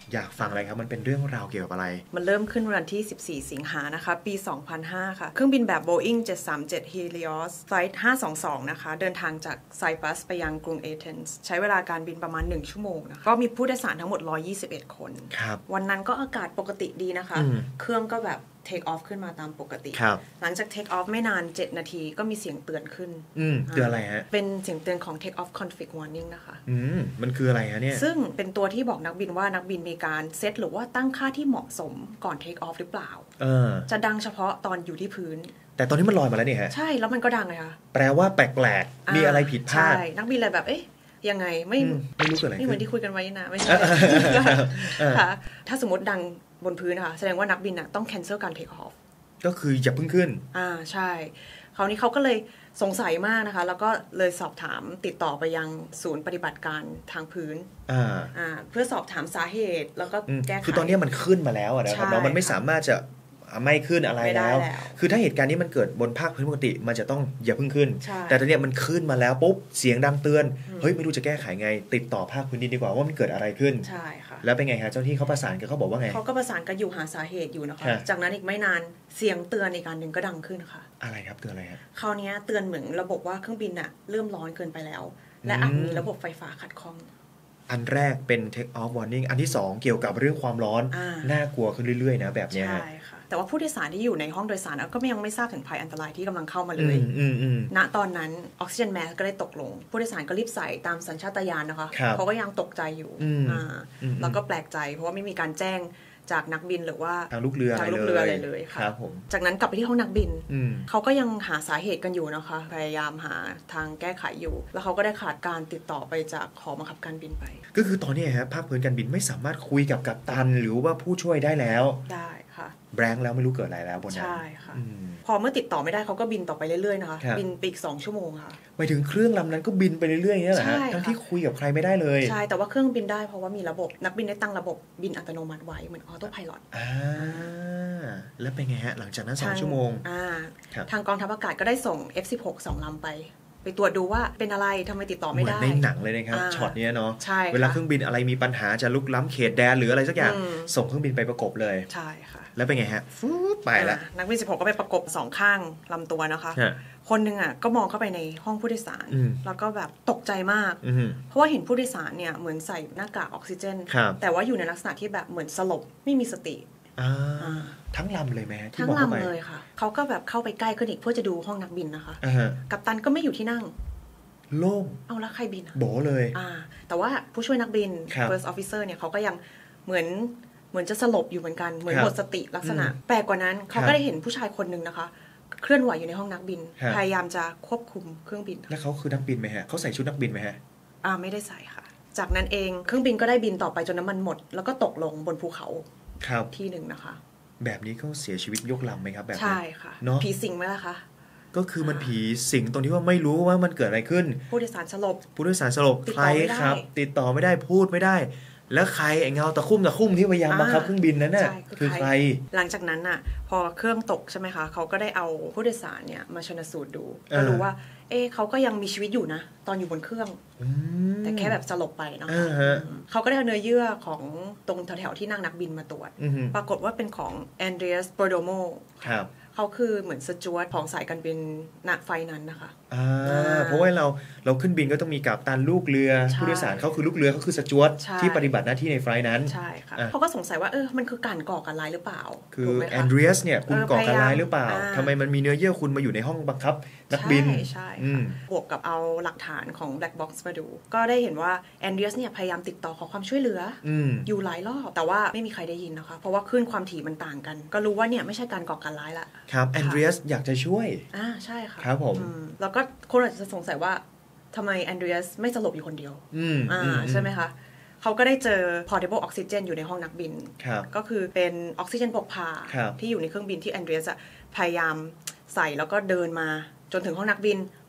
อยากฟังอะไรครับมันเป็นเรื่องราวเกี่ยวกับอะไรมันเริ่มขึ้นวันที่สิบสี่สิงหานะคะปีสองพันห้าค่ะเครื่องบินแบบ Boeing เจ็ดสามเจ็ด Helios Flight ห้าสองสองนะคะเดินทางจากไซปรัสไปยังกรุงเอเธนส์ใช้เวลาการบินประมาณหนึ่งชั่วโมงนะคะก็มีผู้โดยสารทั้งหมดหนึ่งร้อยยี่สิบเอ็ดคนครับวันนั้นก็อากาศปกติดีนะคะเครื่องก็แบบtake off ขึ้นมาตามปกติหลังจาก take off ไม่นานเจ็ดนาทีก็มีเสียงเตือนขึ้นอืมเตือนอะไรฮะเป็นเสียงเตือนของ take off config warning นะคะอืมมันคืออะไรฮะเนี่ยซึ่งเป็นตัวที่บอกนักบินว่านักบินมีการเซตหรือว่าตั้งค่าที่เหมาะสมก่อน take off หรือเปล่าเออจะดังเฉพาะตอนอยู่ที่พื้นแต่ตอนนี้มันลอยมาแล้วนี่ฮะใช่แล้วมันก็ดังเลยค่ะแปลว่าแปลกๆมีอะไรผิดพลาดใช่นักบินเลยแบบเอ๊ะยังไงไม่ไม่รู้เกิดอะไรไม่เหมือนที่คุยกันไว้นะไม่ใช่ค่ะถ้าสมมติดังบนพื้นนะคะแสดงว่านักบินน่ะต้อง cancel การ take off ก็คืออย่าเพิ่งขึ้นอ่าใช่คราวนี้เขาก็เลยสงสัยมากนะคะแล้วก็เลยสอบถามติดต่อไปยังศูนย์ปฏิบัติการทางพื้นอ่าอ่าเพื่อสอบถามสาเหตุแล้วก็แก้ไขคือตอนนี้มันขึ้นมาแล้วนะครับเนาะมันไม่สามารถจะไม่ขึ้นอะไรแล้วคือถ้าเหตุการณ์นี้มันเกิดบนภาคพื้นปกติมันจะต้องอย่าเพิ่งขึ้นแต่ตอนนี้มันขึ้นมาแล้วปุ๊บเสียงดังเตือนเฮ้ยไม่รู้จะแก้ไขไงติดต่อภาคพื้นดินดีกว่าว่ามันเกิดอะไรขึ้นใช่ค่ะแล้วเป็นไงฮะเจ้าที่เขาประสานกันเขาบอกว่าไงเขาก็ประสานกันอยู่หาสาเหตุอยู่นะคะจากนั้นอีกไม่นานเสียงเตือนอีกการหนึ่งก็ดังขึ้นค่ะอะไรครับเตือนอะไรฮะคราวนี้เตือนเหมือนระบบว่าเครื่องบินน่ะเริ่มร้อนเกินไปแล้วและอาจมีระบบไฟฟ้าขัดข้องอันแรกเป็น take off warning อันที่สองเกี่ยวกับเรื่องความร้อนน่ากลัวขึ้นเรื่อยๆนะแบบนี้ใช่ค่ะแต่ว่าผู้โดยสารที่อยู่ในห้องโดยสารก็ยังไม่ทราบถึงภัยอันตรายที่กำลังเข้ามาเลยณตอนนั้นออกซิเจนแมสก็ได้ตกลงผู้โดยสารก็รีบใส่ตามสัญชาตญาณนะคะเขาก็ยังตกใจอยู่แล้วก็แปลกใจเพราะว่าไม่มีการแจ้งจากนักบินหรือว่าทางลูกเรือทางลูกเรืออะไรเลยค่ะจากนั้นกลับไปที่ห้องนักบินเขาก็ยังหาสาเหตุกันอยู่นะคะพยายามหาทางแก้ไขอยู่แล้วเขาก็ได้ขาดการติดต่อไปจากหอบังคับการบินไปก็คือตอนนี้ฮะภาคพื้นการบินไม่สามารถคุยกับกัปตันหรือว่าผู้ช่วยได้แล้วได้ค่ะแบงค์แล้วไม่รู้เกิดอะไรแล้วบนนั้นใช่ค่ะพอเมื่อติดต่อไม่ได้เขาก็บินต่อไปเรื่อยๆนะคะบินไปอีกสองชั่วโมงค่ะไปถึงเครื่องลำนั้นก็บินไปเรื่อยๆนี่แหละฮะทั้งที่คุยกับใครไม่ได้เลยใช่แต่ว่าเครื่องบินได้เพราะว่ามีระบบนักบินได้ตั้งระบบบินอัตโนมัติไว้เหมือนออโต้ไพลอตอ่าแล้วเป็นไงฮะหลังจากนั้นสองชั่วโมงอ่าทางกองทัพอากาศก็ได้ส่ง เอฟ สิบหก สองลำไปไปตรวจดูว่าเป็นอะไรทำไมติดต่อไม่ได้เหมือนในหนังเลยนะครับช็อตนี้เนาะเวลาเครื่องบินอะไรมีปัญหาจะลุกล้ำเขตแดนหรืออะไรสักอย่างส่งเครื่องบินไปประกบเลยใช่ค่ะแล้วเป็นไงฮะฟู๊บไปละนักบินสิบหกก็ไปประกบสองข้างลำตัวนะคะคนหนึ่งอ่ะก็มองเข้าไปในห้องผู้โดยสารแล้วก็แบบตกใจมากเพราะว่าเห็นผู้โดยสารเนี่ยเหมือนใส่หน้ากากออกซิเจนแต่ว่าอยู่ในลักษณะที่แบบเหมือนสลบไม่มีสติทั้งลำเลยไหมทั้งลำเลยค่ะเขาก็แบบเข้าไปใกล้ขึ้นอีกเพื่อจะดูห้องนักบินนะคะกัปตันก็ไม่อยู่ที่นั่งโล่งเอาละใครบินโบเลยอ่าแต่ว่าผู้ช่วยนักบิน first officer เนี่ยเขาก็ยังเหมือนเหมือนจะสลบอยู่เหมือนกันเหมือนหมดสติลักษณะแปลกกว่านั้นเขาก็ได้เห็นผู้ชายคนหนึ่งนะคะเคลื่อนไหวอยู่ในห้องนักบินพยายามจะควบคุมเครื่องบินแล้วเขาคือนักบินไหมฮะเขาใส่ชุดนักบินไหมฮะอ่าไม่ได้ใส่ค่ะจากนั้นเองเครื่องบินก็ได้บินต่อไปจนน้ำมันหมดแล้วก็ตกลงบนภูเขาที่หนึ่งนะคะแบบนี้ก็เสียชีวิตยกลำไหมครับแบบนี้ใช่ค่ะเนาะผีสิงไหมล่ะคะก็คือมันผีสิงตรงที่ว่าไม่รู้ว่ามันเกิดอะไรขึ้นผู้โดยสารสลบผู้โดยสารสลบใครครับติดต่อไม่ได้พูดไม่ได้แล้วใครไอ้เงาตะคุ่มตะคุ่มที่พยายามบังคับเครื่องบินนั้นน่ะคือใครหลังจากนั้นน่ะพอเครื่องตกใช่ไหมคะเขาก็ได้เอาผู้โดยสารเนี่ยมาชันสูตรดูก็รู้ว่าเอ๊ะเขาก็ยังมีชีวิตอยู่นะตอนอยู่บนเครื่องแต่แค่แบบสลบไปเนาะเขาก็ได้เอาเนื้อเยื่อของตรงแถวๆที่นั่งนักบินมาตรวจปรากฏว่าเป็นของแอนเดรียสโปรโดโมเขาคือเหมือนสจ๊วตของสายการบินณไฟนั้นนะคะอ่าเพราะว่าเราเราขึ้นบินก็ต้องมีกัปตันลูกเรือผู้โดยสารเขาคือลูกเรือเขาคือสจ๊วตที่ปฏิบัติหน้าที่ในไฟนั้นใช่ค่ะเขาก็สงสัยว่าเออมันคือการก่อการร้ายหรือเปล่าคือแอนเดรียสเนี่ยคุณก่อการร้ายหรือเปล่าทำไมมันมีเนื้อเยื่อคุณมาอยู่ในห้องบังคับนักบินใช่ค่ะบวกกับเอาหลักฐานของ Black Box มาดูก็ได้เห็นว่าแอนเดรียสเนี่ยพยายามติดต่อขอความช่วยเหลืออยู่หลายรอบแต่ว่าไม่มีใครได้ยินนะคะเพราะว่าคลื่นความถี่มันต่างกันก็รู้ว่าเนี่ยไม่ใช่การก่อการร้ายละครับแอนเดรียสอยากจะช่วยอ่าใช่ค่ะครับผมแล้วก็คนอาจจะสงสัยว่าทำไมแอนเดรียสไม่สลบอยู่คนเดียวอ่าใช่ไหมคะเขาก็ได้เจอ portable oxygen อยู่ในห้องนักบินก็คือเป็นออกซิเจนพกพาที่อยู่ในเครื่องบินที่แอนเดรียสพยายามใส่แล้วก็เดินมาจนถึงห้องนักบิน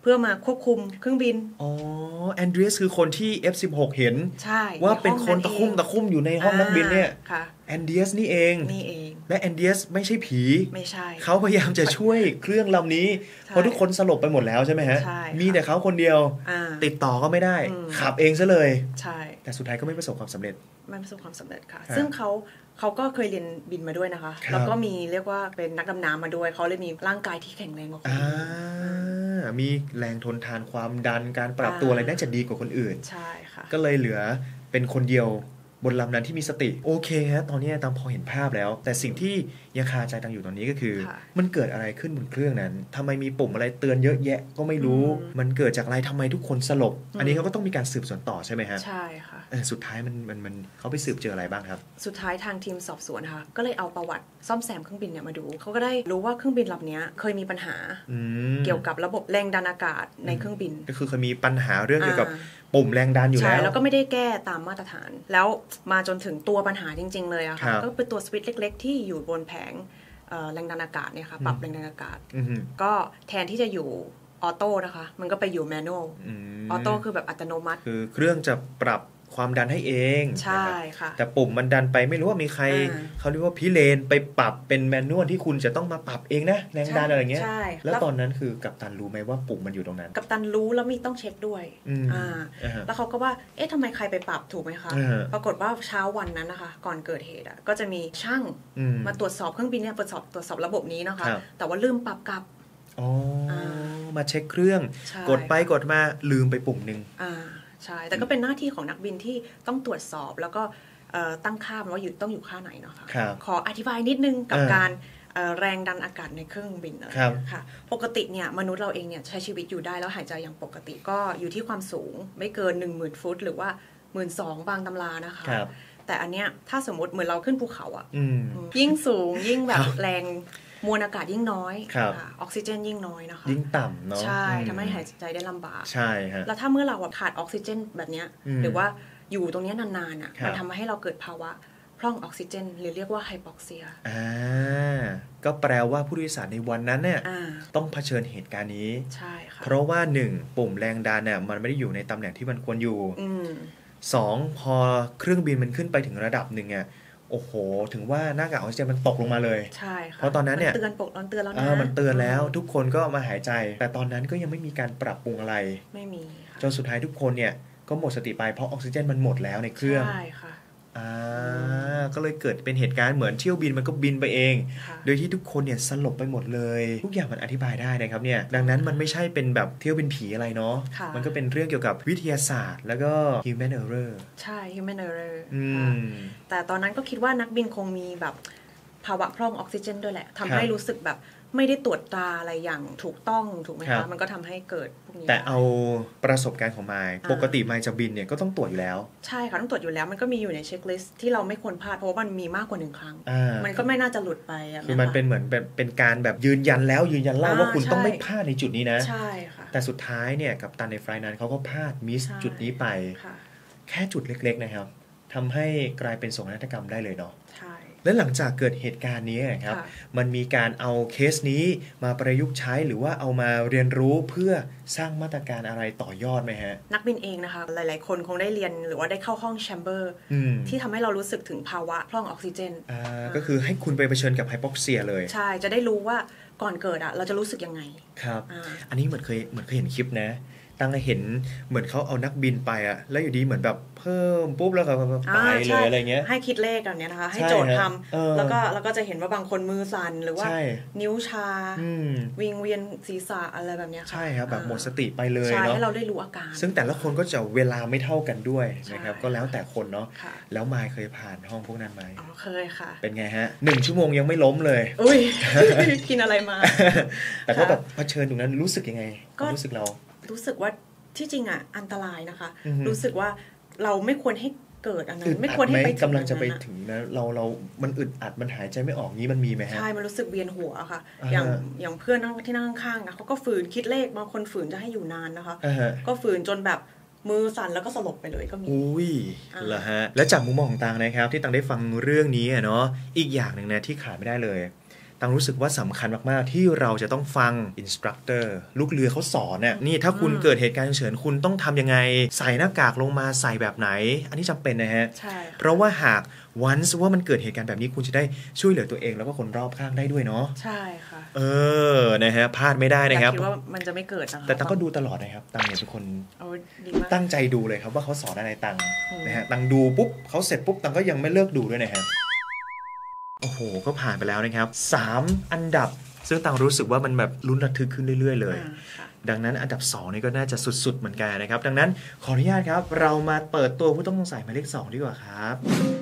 เพื่อมาควบคุมเครื่องบินอ๋อแอนเดรียสคือคนที่ เอฟ สิบหก เห็นว่าเป็นคนตะคุ่มตะคุ่มอยู่ในห้องนักบินเนี่ยแอนเดรียสนี่เองนี่เองและแอนเดรียสไม่ใช่ผีไม่ใช่เขาพยายามจะช่วยเครื่องลำนี้เพราะทุกคนสลบไปหมดแล้วใช่ไหมฮะมีแต่เขาคนเดียวติดต่อก็ไม่ได้ขับเองซะเลยใช่แต่สุดท้ายก็ไม่ประสบความสำเร็จไม่ประสบความสำเร็จค่ะซึ่งเขาเขาก็เคยเรียนบินมาด้วยนะคะแล้วก็มีเรียกว่าเป็นนักดำน้ำมาด้วยเขาเลยมีร่างกายที่แข็งแรงกว่าคนอื่นมีแรงทนทานความดันการปรับตัวอะไรน่าจะดีกว่าคนอื่นใช่ค่ะก็เลยเหลือเป็นคนเดียวบนลำนั้นที่มีสติโอเคฮะตอนนี้ตามพอเห็นภาพแล้วแต่สิ่งที่ยังคาใจตังอยู่ตอนนี้ก็คือมันเกิดอะไรขึ้นบนเครื่องนั้นทำไมมีปุ่มอะไรเตือนเยอะแยะก็ไม่รู้มันเกิดจากอะไรทำไมทุกคนสลบอันนี้เขาก็ต้องมีการสืบสวนต่อใช่ไหมฮะใช่ค่ะสุดท้ายมันมันมันเขาไปสืบเจออะไรบ้างครับสุดท้ายทางทีมสอบสวนค่ะก็เลยเอาประวัติซ่อมแซมเครื่องบินเนี่ยมาดูเขาก็ได้รู้ว่าเครื่องบินลำนี้เคยมีปัญหาเกี่ยวกับระบบแรงดันอากาศในเครื่องบินก็คือเคยมีปัญหาเรื่องเกี่ยวกับปุ่มแรงดันอยู่แล้วใช่แล้วก็ไม่ได้แก้ตามมาตรฐานแล้วมาจนถึงตัวปัญหาจริงๆเลยอะค่ะก็เป็นตัวสวิตช์เล็กๆที่อยู่บนแผงแรงดันอากาศเนี่ยค่ะปรับแรงดันอากาศก็แทนที่จะอยู่ออโต้นะคะมันก็ไปอยู่แมนนวลออโต้คือแบบอัตโนมัติคือเครื่องจะปรับความดันให้เองใช่ค่ะแต่ปุ่มมันดันไปไม่รู้ว่ามีใครเขาเรียกว่าพิเรนไปปรับเป็นแมนนวลที่คุณจะต้องมาปรับเองนะแรงดันอะไรเงี้ยแล้วตอนนั้นคือกัปตันรู้ไหมว่าปุ่มมันอยู่ตรงนั้นกัปตันรู้แล้วมีต้องเช็คด้วยอ่าแล้วเขาก็ว่าเอ๊ะทำไมใครไปปรับถูกไหมคะปรากฏว่าเช้าวันนั้นนะคะก่อนเกิดเหตุอ่ะก็จะมีช่างมาตรวจสอบเครื่องบินเนี่ยตรวจสอบตรวจสอบระบบนี้นะคะแต่ว่าลืมปรับกลับอ๋อมาเช็คเครื่องกดไปกดมาลืมไปปุ่มนึงอ่าใช่แต่ก็เป็นหน้าที่ของนักบินที่ต้องตรวจสอบแล้วก็ตั้งค่าว่าอยู่ต้องอยู่ค่าไหนเนาะค่ะขออธิบายนิดนึงกับการแรงดันอากาศในเครื่องบินค่ะปกติเนี่ยมนุษย์เราเองเนี่ยใช้ชีวิตอยู่ได้แล้วหายใจอย่างปกติก็อยู่ที่ความสูงไม่เกิน หนึ่งหมื่น ฟุตหรือว่า หนึ่งหมื่นสองพัน บางตำรานะคะแต่อันเนี้ยถ้าสมมติเหมือนเราขึ้นภูเขาอ่ะยิ่งสูงยิ่งแบบแรงมวลอากาศยิ่งน้อยออกซิเจนยิ่งน้อยนะคะยิ่งต่ำเนาะใช่ทำให้หายใจได้ลำบากใช่ฮะแล้วถ้าเมื่อเราขาดออกซิเจนแบบนี้หรือว่าอยู่ตรงนี้นานๆอ่ะมันทำให้เราเกิดภาวะพร่องออกซิเจนหรือเรียกว่าไฮปอกเซียอ่าก็แปลว่าผู้โดยสารในวันนั้นเนี่ยต้องเผชิญเหตุการณ์นี้ใช่ค่ะเพราะว่าหนึ่งปุ่มแรงดันเนี่ยมันไม่ได้อยู่ในตำแหน่งที่มันควรอยู่สองพอเครื่องบินมันขึ้นไปถึงระดับหนึ่งอ่ะโอ้โหถึงว่าหน้ากากออกซิเจนมันตกลงมาเลยใช่ค่ะเพราะตอนนั้นเนี่ยมันเตือนปกเตือนแล้วนะมันเตือนแล้วทุกคนก็มาหายใจแต่ตอนนั้นก็ยังไม่มีการปรับปรุงอะไรไม่มีจนสุดท้ายทุกคนเนี่ยก็หมดสติไปเพราะออกซิเจนมันหมดแล้วในเครื่องใช่ค่ะอ่าก็เลยเกิดเป็นเหตุการณ์เหมือนเที่ยวบินมันก็บินไปเองโดยที่ทุกคนเนี่ยสลบไปหมดเลยทุกอย่างมันอธิบายได้นะครับเนี่ยดังนั้นมันไม่ใช่เป็นแบบเที่ยวเป็นผีอะไรเนาะมันก็เป็นเรื่องเกี่ยวกับวิทยาศาสตร์แล้วก็ human error ใช่ human error แต่ตอนนั้นก็คิดว่านักบินคงมีแบบภาวะพร่องออกซิเจนด้วยแหละทำให้รู้สึกแบบไม่ได้ตรวจตราอะไรอย่างถูกต้องถูกไหมคะมันก็ทำให้เกิดพวกนี้แต่เอาประสบการณ์ของไมค์ปกติไมค์จะบินเนี่ยก็ต้องตรวจอยู่แล้วใช่ค่ะต้องตรวจอยู่แล้วมันก็มีอยู่ในเช็คลิสต์ที่เราไม่ควรพลาดเพราะว่ามันมีมากกว่าหนึ่งครั้งมันก็ไม่น่าจะหลุดไปคือมันเป็นเหมือนแบบเป็นการแบบยืนยันแล้วยืนยันเล่าว่าคุณต้องไม่พลาดในจุดนี้นะใช่ค่ะแต่สุดท้ายเนี่ยกัปตันในไฟล์นั้นเขาก็พลาดมิสจุดนี้ไปแค่จุดเล็กๆนะครับทำให้กลายเป็นโศกนาฏกรรมได้เลยเนาะและหลังจากเกิดเหตุการณ์นี้ครับมันมีการเอาเคสนี้มาประยุกต์ใช้หรือว่าเอามาเรียนรู้เพื่อสร้างมาตรการอะไรต่อยอดไหมฮะนักบินเองนะคะหลายๆคนคงได้เรียนหรือว่าได้เข้าห้องแชมเบอร์ที่ทำให้เรารู้สึกถึงภาวะพร่องออกซิเจนก็คือให้คุณไปเผชิญกับไฮปอกเซียเลยใช่จะได้รู้ว่าก่อนเกิดอะเราจะรู้สึกยังไงครับ อ, อันนี้เหมือนเคยเหมือนเคยเห็นคลิปนะตั้งเห็นเหมือนเขาเอานักบินไปอะแล้วอยู่ดีเหมือนแบบเพิ่มปุ๊บแล้วก็ไปเลยอะไรเงี้ยให้คิดเลขแบบนี้นะคะให้โจทย์ทำแล้วก็แล้วก็จะเห็นว่าบางคนมือสั่นหรือว่านิ้วชาวิงเวียนศีรษะอะไรแบบนี้ใช่ครับแบบหมดสติไปเลยเนาะให้เราได้รู้อาการซึ่งแต่ละคนก็จะเวลาไม่เท่ากันด้วยนะครับก็แล้วแต่คนเนาะแล้วมายเคยผ่านห้องพวกนั้นไหมอ๋อเคยค่ะเป็นไงฮะหนึ่งชั่วโมงยังไม่ล้มเลยอุ้ยกินอะไรมาแต่ก็แบบเผชิญตรงนั้นรู้สึกยังไงรู้สึกเรารู้สึกว่าที่จริงอ่ะอันตรายนะคะรู้สึกว่าเราไม่ควรให้เกิดอันนั้นไม่ควรให้ไปกำลังจะไปถึงนะเราเรามันอึดอัดมันหายใจไม่ออกงี้มันมีไหมฮะใช่มันรู้สึกเวียนหัวค่ะอย่างอย่างเพื่อนนั่งที่นั่งข้างๆนะเขาก็ฝืนคิดเลขบางคนฝืนจะให้อยู่นานนะคะก็ฝืนจนแบบมือสั่นแล้วก็สลบไปเลยก็มีอุ้ยเหรอฮะแล้วจากมุมมองของตังนะครับที่ตังได้ฟังเรื่องนี้เนาะอีกอย่างหนึ่งนะที่ขาดไม่ได้เลยตังรู้สึกว่าสำคัญมากๆที่เราจะต้องฟังอินสตรัคเตอร์ลูกเรือเขาสอนเนี่ยนี่ถ้าคุณเกิดเหตุการณ์ฉุกเฉินคุณต้องทำยังไงใส่หน้ากากลงมาใส่แบบไหนอันนี้จำเป็นนะฮะใช่เพราะว่าหากวันส์ว่ามันเกิดเหตุการณ์แบบนี้คุณจะได้ช่วยเหลือตัวเองแล้วก็คนรอบข้างได้ด้วยเนาะใช่ค่ะเออนะฮะพลาดไม่ได้นะครับคิดว่ามันจะไม่เกิดนะคะแต่ตังก็ดูตลอดนะครับตังเนี่ยเป็นคนตั้งใจดูเลยครับว่าเขาสอนอะไรตังนะฮะตังดูปุ๊บเขาเสร็จปุ๊บตังก็ยังไม่เลิกดูด้วยนะฮะโอ้โหก็ผ่านไปแล้วนะครับสามอันดับซึ่งตังรู้สึกว่ามันแบบลุ้นระทึกขึ้นเรื่อยๆเลยดังนั้นอันดับสองนี่ก็น่าจะสุดๆเหมือนกันนะครับดังนั้นขออนุญาตครับเรามาเปิดตัวผู้ต้องสงสัยหมายเลขสองดีกว่าครับ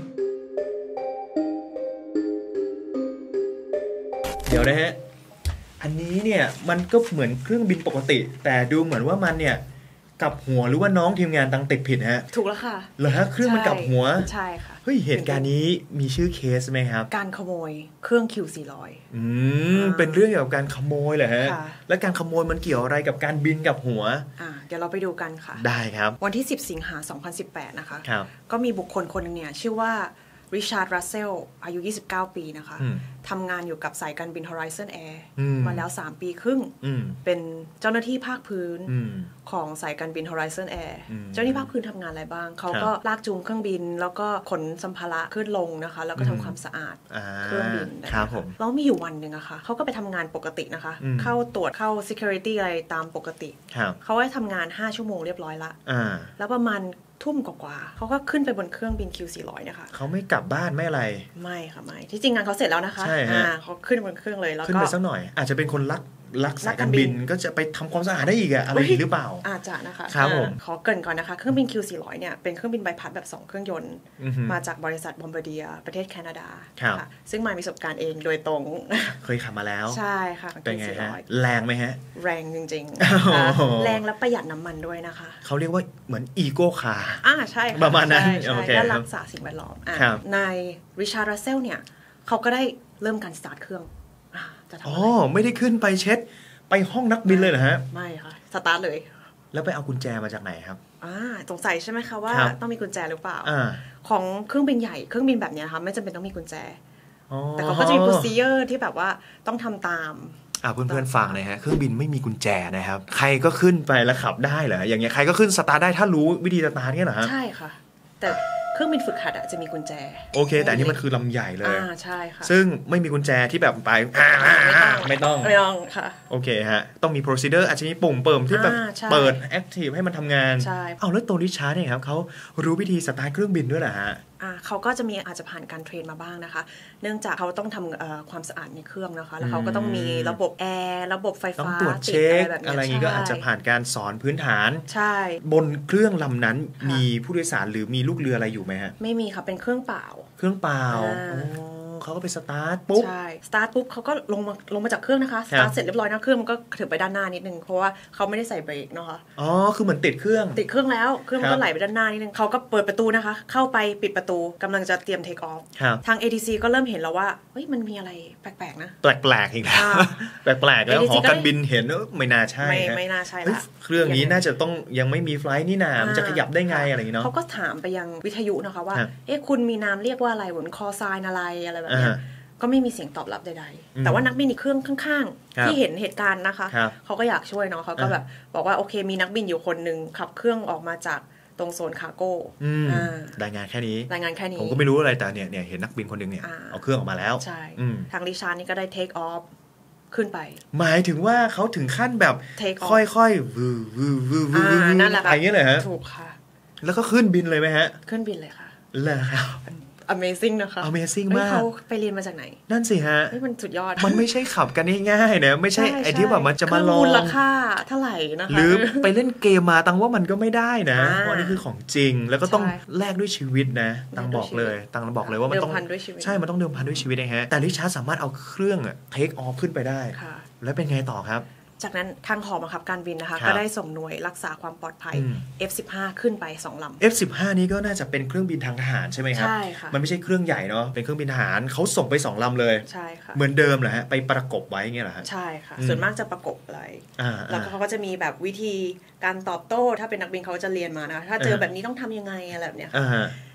เดี๋ยวนะฮะอันนี้เนี่ยมันก็เหมือนเครื่องบินปกติแต่ดูเหมือนว่ามันเนี่ยกลับหัวหรือว่าน้องทีมงานตังติดผิดฮะถูกแล้วค่ะเหรอฮะเครื่องมันกลับหัวใช่ค่ะเฮ้ยเหตุการณ์นี้มีชื่อเคสไหมครับการขโมยเครื่อง คิว สี่ร้อยอืมเป็นเรื่องเกี่ยวกับการขโมยเหรอฮะและการขโมยมันเกี่ยวอะไรกับการบินกับหัวอ่าเดี๋ยวเราไปดูกันค่ะได้ครับวันที่สิบสิงหาคมสองพันสิบแปดนะคะครับก็มีบุคคลคนนึงเนี่ยชื่อว่าริชาร์ด รัสเซลอายุยี่สิบเก้าปีนะคะทำงานอยู่กับสายการบิน Horizon Air มาแล้วสามปีครึ่งเป็นเจ้าหน้าที่ภาคพื้นของสายการบิน Horizon Air เจ้าหน้าที่ภาคพื้นทำงานอะไรบ้างเขาก็ลากจูงเครื่องบินแล้วก็ขนสัมภาระขึ้นลงนะคะแล้วก็ทำความสะอาดเครื่องบินนะคะแล้วมีอยู่วันหนึ่งอะค่ะเขาก็ไปทำงานปกตินะคะเข้าตรวจเข้า security อะไรตามปกติเขาได้ทำงานห้าชั่วโมงเรียบร้อยละแล้วประมาณทุ่มกว่าๆเขาก็ขึ้นไปบนเครื่องบิน คิว สี่ร้อย นะคะเขาไม่กลับบ้านไม่อะไรไม่ค่ะไม่ที่จริงงานเขาเสร็จแล้วนะคะใช่ฮะเขาขึ้นบนเครื่องเลยแล้วก็ขึ้นไปสักหน่อยอาจจะเป็นคนรักรักสายการบินก็จะไปทำความสะอาดได้อีกอะอะไรหรือเปล่าอาจจะนะคะครับผมขอเกริ่นก่อนนะคะเครื่องบิน คิว สี่ร้อย เนี่ยเป็นเครื่องบินใบพัดแบบสองเครื่องยนต์มาจากบริษัทบอมบาร์เดียประเทศแคนาดาค่ะซึ่งมามีประสบการณ์เองโดยตรงเคยขับมาแล้วใช่ค่ะเป็นไงฮะแรงไหมฮะแรงจริงๆแรงและประหยัดน้ำมันด้วยนะคะเขาเรียกว่าเหมือนอีโก้คาร์อ่าใช่ประมาณนั้นและรักษาสิ่งแวดล้อมนายริชาร์ด รัสเซลเนี่ยเขาก็ได้เริ่มการสตาร์ทเครื่องจะทำอะไรอ๋อไม่ได้ขึ้นไปเช็ดไปห้องนักบินเลยเหรอฮะไม่ค่ะสตาร์ทเลยแล้วไปเอากุญแจมาจากไหนครับอ่าสงสัยใช่ไหมคะว่าต้องมีกุญแจหรือเปล่าของเครื่องบินใหญ่เครื่องบินแบบนี้นะคะไม่จำเป็นต้องมีกุญแจแต่เขาก็จะมี procedure ที่แบบว่าต้องทำตามอ่าเพื่อนๆฟังนะฮะเครื่องบินไม่มีกุญแจนะครับใครก็ขึ้นไปแล้วขับได้เหรออย่างเงี้ยใครก็ขึ้นสตาร์ทได้ถ้ารู้วิธีสตาร์ทเนี่ยเหรอฮะใช่ค่ะแต่เครื่องบินฝึกหัดอะจะมีกุญแจโอเคแต่อันนี้มันคือลำใหญ่เลยอ่าใช่ค่ะซึ่งไม่มีกุญแจที่แบบไปไม่ต้องไม่ต้องค่ะโอเคฮะต้องมี procedure อาจจะมีปุ่มเปิมที่แบบเปิด active ให้มันทำงานใช่เอาแล้วตัวริชาร์ดเนี่ยครับเขารู้วิธีสตาร์ทเครื่องบินด้วยเหรอฮะอ่าเขาก็จะมีอาจจะผ่านการเทรนมาบ้างนะคะเนื่องจากเขาต้องทำความสะอาดในเครื่องนะคะแล้วเขาก็ต้องมีระบบแอร์ระบบไฟฟ้าตรวจเช็คอะไรอย่างนี้ก็อาจจะผ่านการสอนพื้นฐานใช่บนเครื่องลำนั้นมีผู้โดยสารหรือมีลูกเรืออะไรอยู่ไหมฮะไม่มีค่ะเป็นเครื่องเปล่าเครื่องเปล่าเขาก็ไปสตาร์ทปุ๊บใช่สตาร์ทปุ๊บเขาก็ลงมาลงมาจากเครื่องนะคะสตาร์ทเสร็จเรียบร้อยนะเครื่องมันก็ถือไปด้านหน้านิดนึงเพราะว่าเขาไม่ได้ใส่เบรกเนาะอ๋อคือเหมือนติดเครื่องติดเครื่องแล้วเครื่องมันก็ไหลไปด้านหน้านิดนึงเขาก็เปิดประตูนะคะเข้าไปปิดประตูกำลังจะเตรียมเทคออฟทาง เอ ที ซี ก็เริ่มเห็นแล้วว่าเฮ้ยมันมีอะไรแปลกๆนะแปลกๆอีกแล้วแปลกๆแล้วหอการบินเห็นไม่น่าใช่ไม่ไม่น่าใช่ละเครื่องนี้น่าจะต้องยังไม่มีไฟล์นี่นามันจะขยับได้ไงอะไรอย่างเงี้ยเนาะเขาก็ถามไปยังวิทยุนะคะว่าเอ๊ะคุณมีนามเรียกว่าอะไรเหมือนคอไซน์อะไรอะไรแบบนี้ก็ไม่มีเสียงตอบรับใดๆแต่ว่านักบินอีกเครื่องข้างๆที่เห็นเหตุการณ์นะคะเขาก็อยากช่วยเนาะเขาก็แบบบอกว่าโอเคมีนักบินอยู่คนนึงขับเครื่องออกมาจากตรงโซนคาร์โก้รายงานแค่นี้รายงานแค่นี้ผมก็ไม่รู้อะไรแต่เนี่ยเนี่ยเห็นนักบินคนนึงเนี่ยเอาเครื่องออกมาแล้วใช่ทางริชาร์ดนี่ก็ได้เทคออฟขึ้นไปหมายถึงว่าเขาถึงขั้นแบบค่อยๆวือวือวือวือนั่นแหละค่ะอย่างเงี้ยเลยฮะถูกค่ะแล้วก็ขึ้นบินเลยไหมฮะขึ้นบินเลยค่ะเลย Amazing นะคะ Amazing มากเขาไปเรียนมาจากไหนนั่นสิฮะมันสุดยอดมันไม่ใช่ขับกันง่ายๆนะไม่ใช่ไอ้ที่แบบมันจะมาลองมูลค่าเท่าไหร่นะคะหรือไปเล่นเกมมาตังว่ามันก็ไม่ได้นะเพราะนี่คือของจริงแล้วก็ต้องแลกด้วยชีวิตนะตังบอกเลยตังบอกเลยว่ามันต้องใช่มันต้องเดิมพันด้วยชีวิตนะฮะแต่ริชาร์ดสามารถเอาเครื่องเทคออฟขึ้นไปได้แล้วเป็นไงต่อครับจากนั้นทางหอบังคับการบินนะคะก็ได้ส่งหน่วยรักษาความปลอดภัย เอฟ สิบห้า ขึ้นไปสองลำเอฟ สิบห้า นี้ก็น่าจะเป็นเครื่องบินทางทหารใช่ไหมครับใช่ค่ะมันไม่ใช่เครื่องใหญ่เนาะเป็นเครื่องบินทหารเขาส่งไปสองลำเลยใช่ค่ะเหมือนเดิมเหรอฮะไปประกบไว้เงี้ยเหรอฮะใช่ค่ะส่วนมากจะประกบอะไรแล้วเขาก็จะมีแบบวิธีการตอบโต้ถ้าเป็นนักบินเขาจะเรียนมานะถ้าเจอแบบนี้ต้องทำยังไงอะไรแบบเนี้ย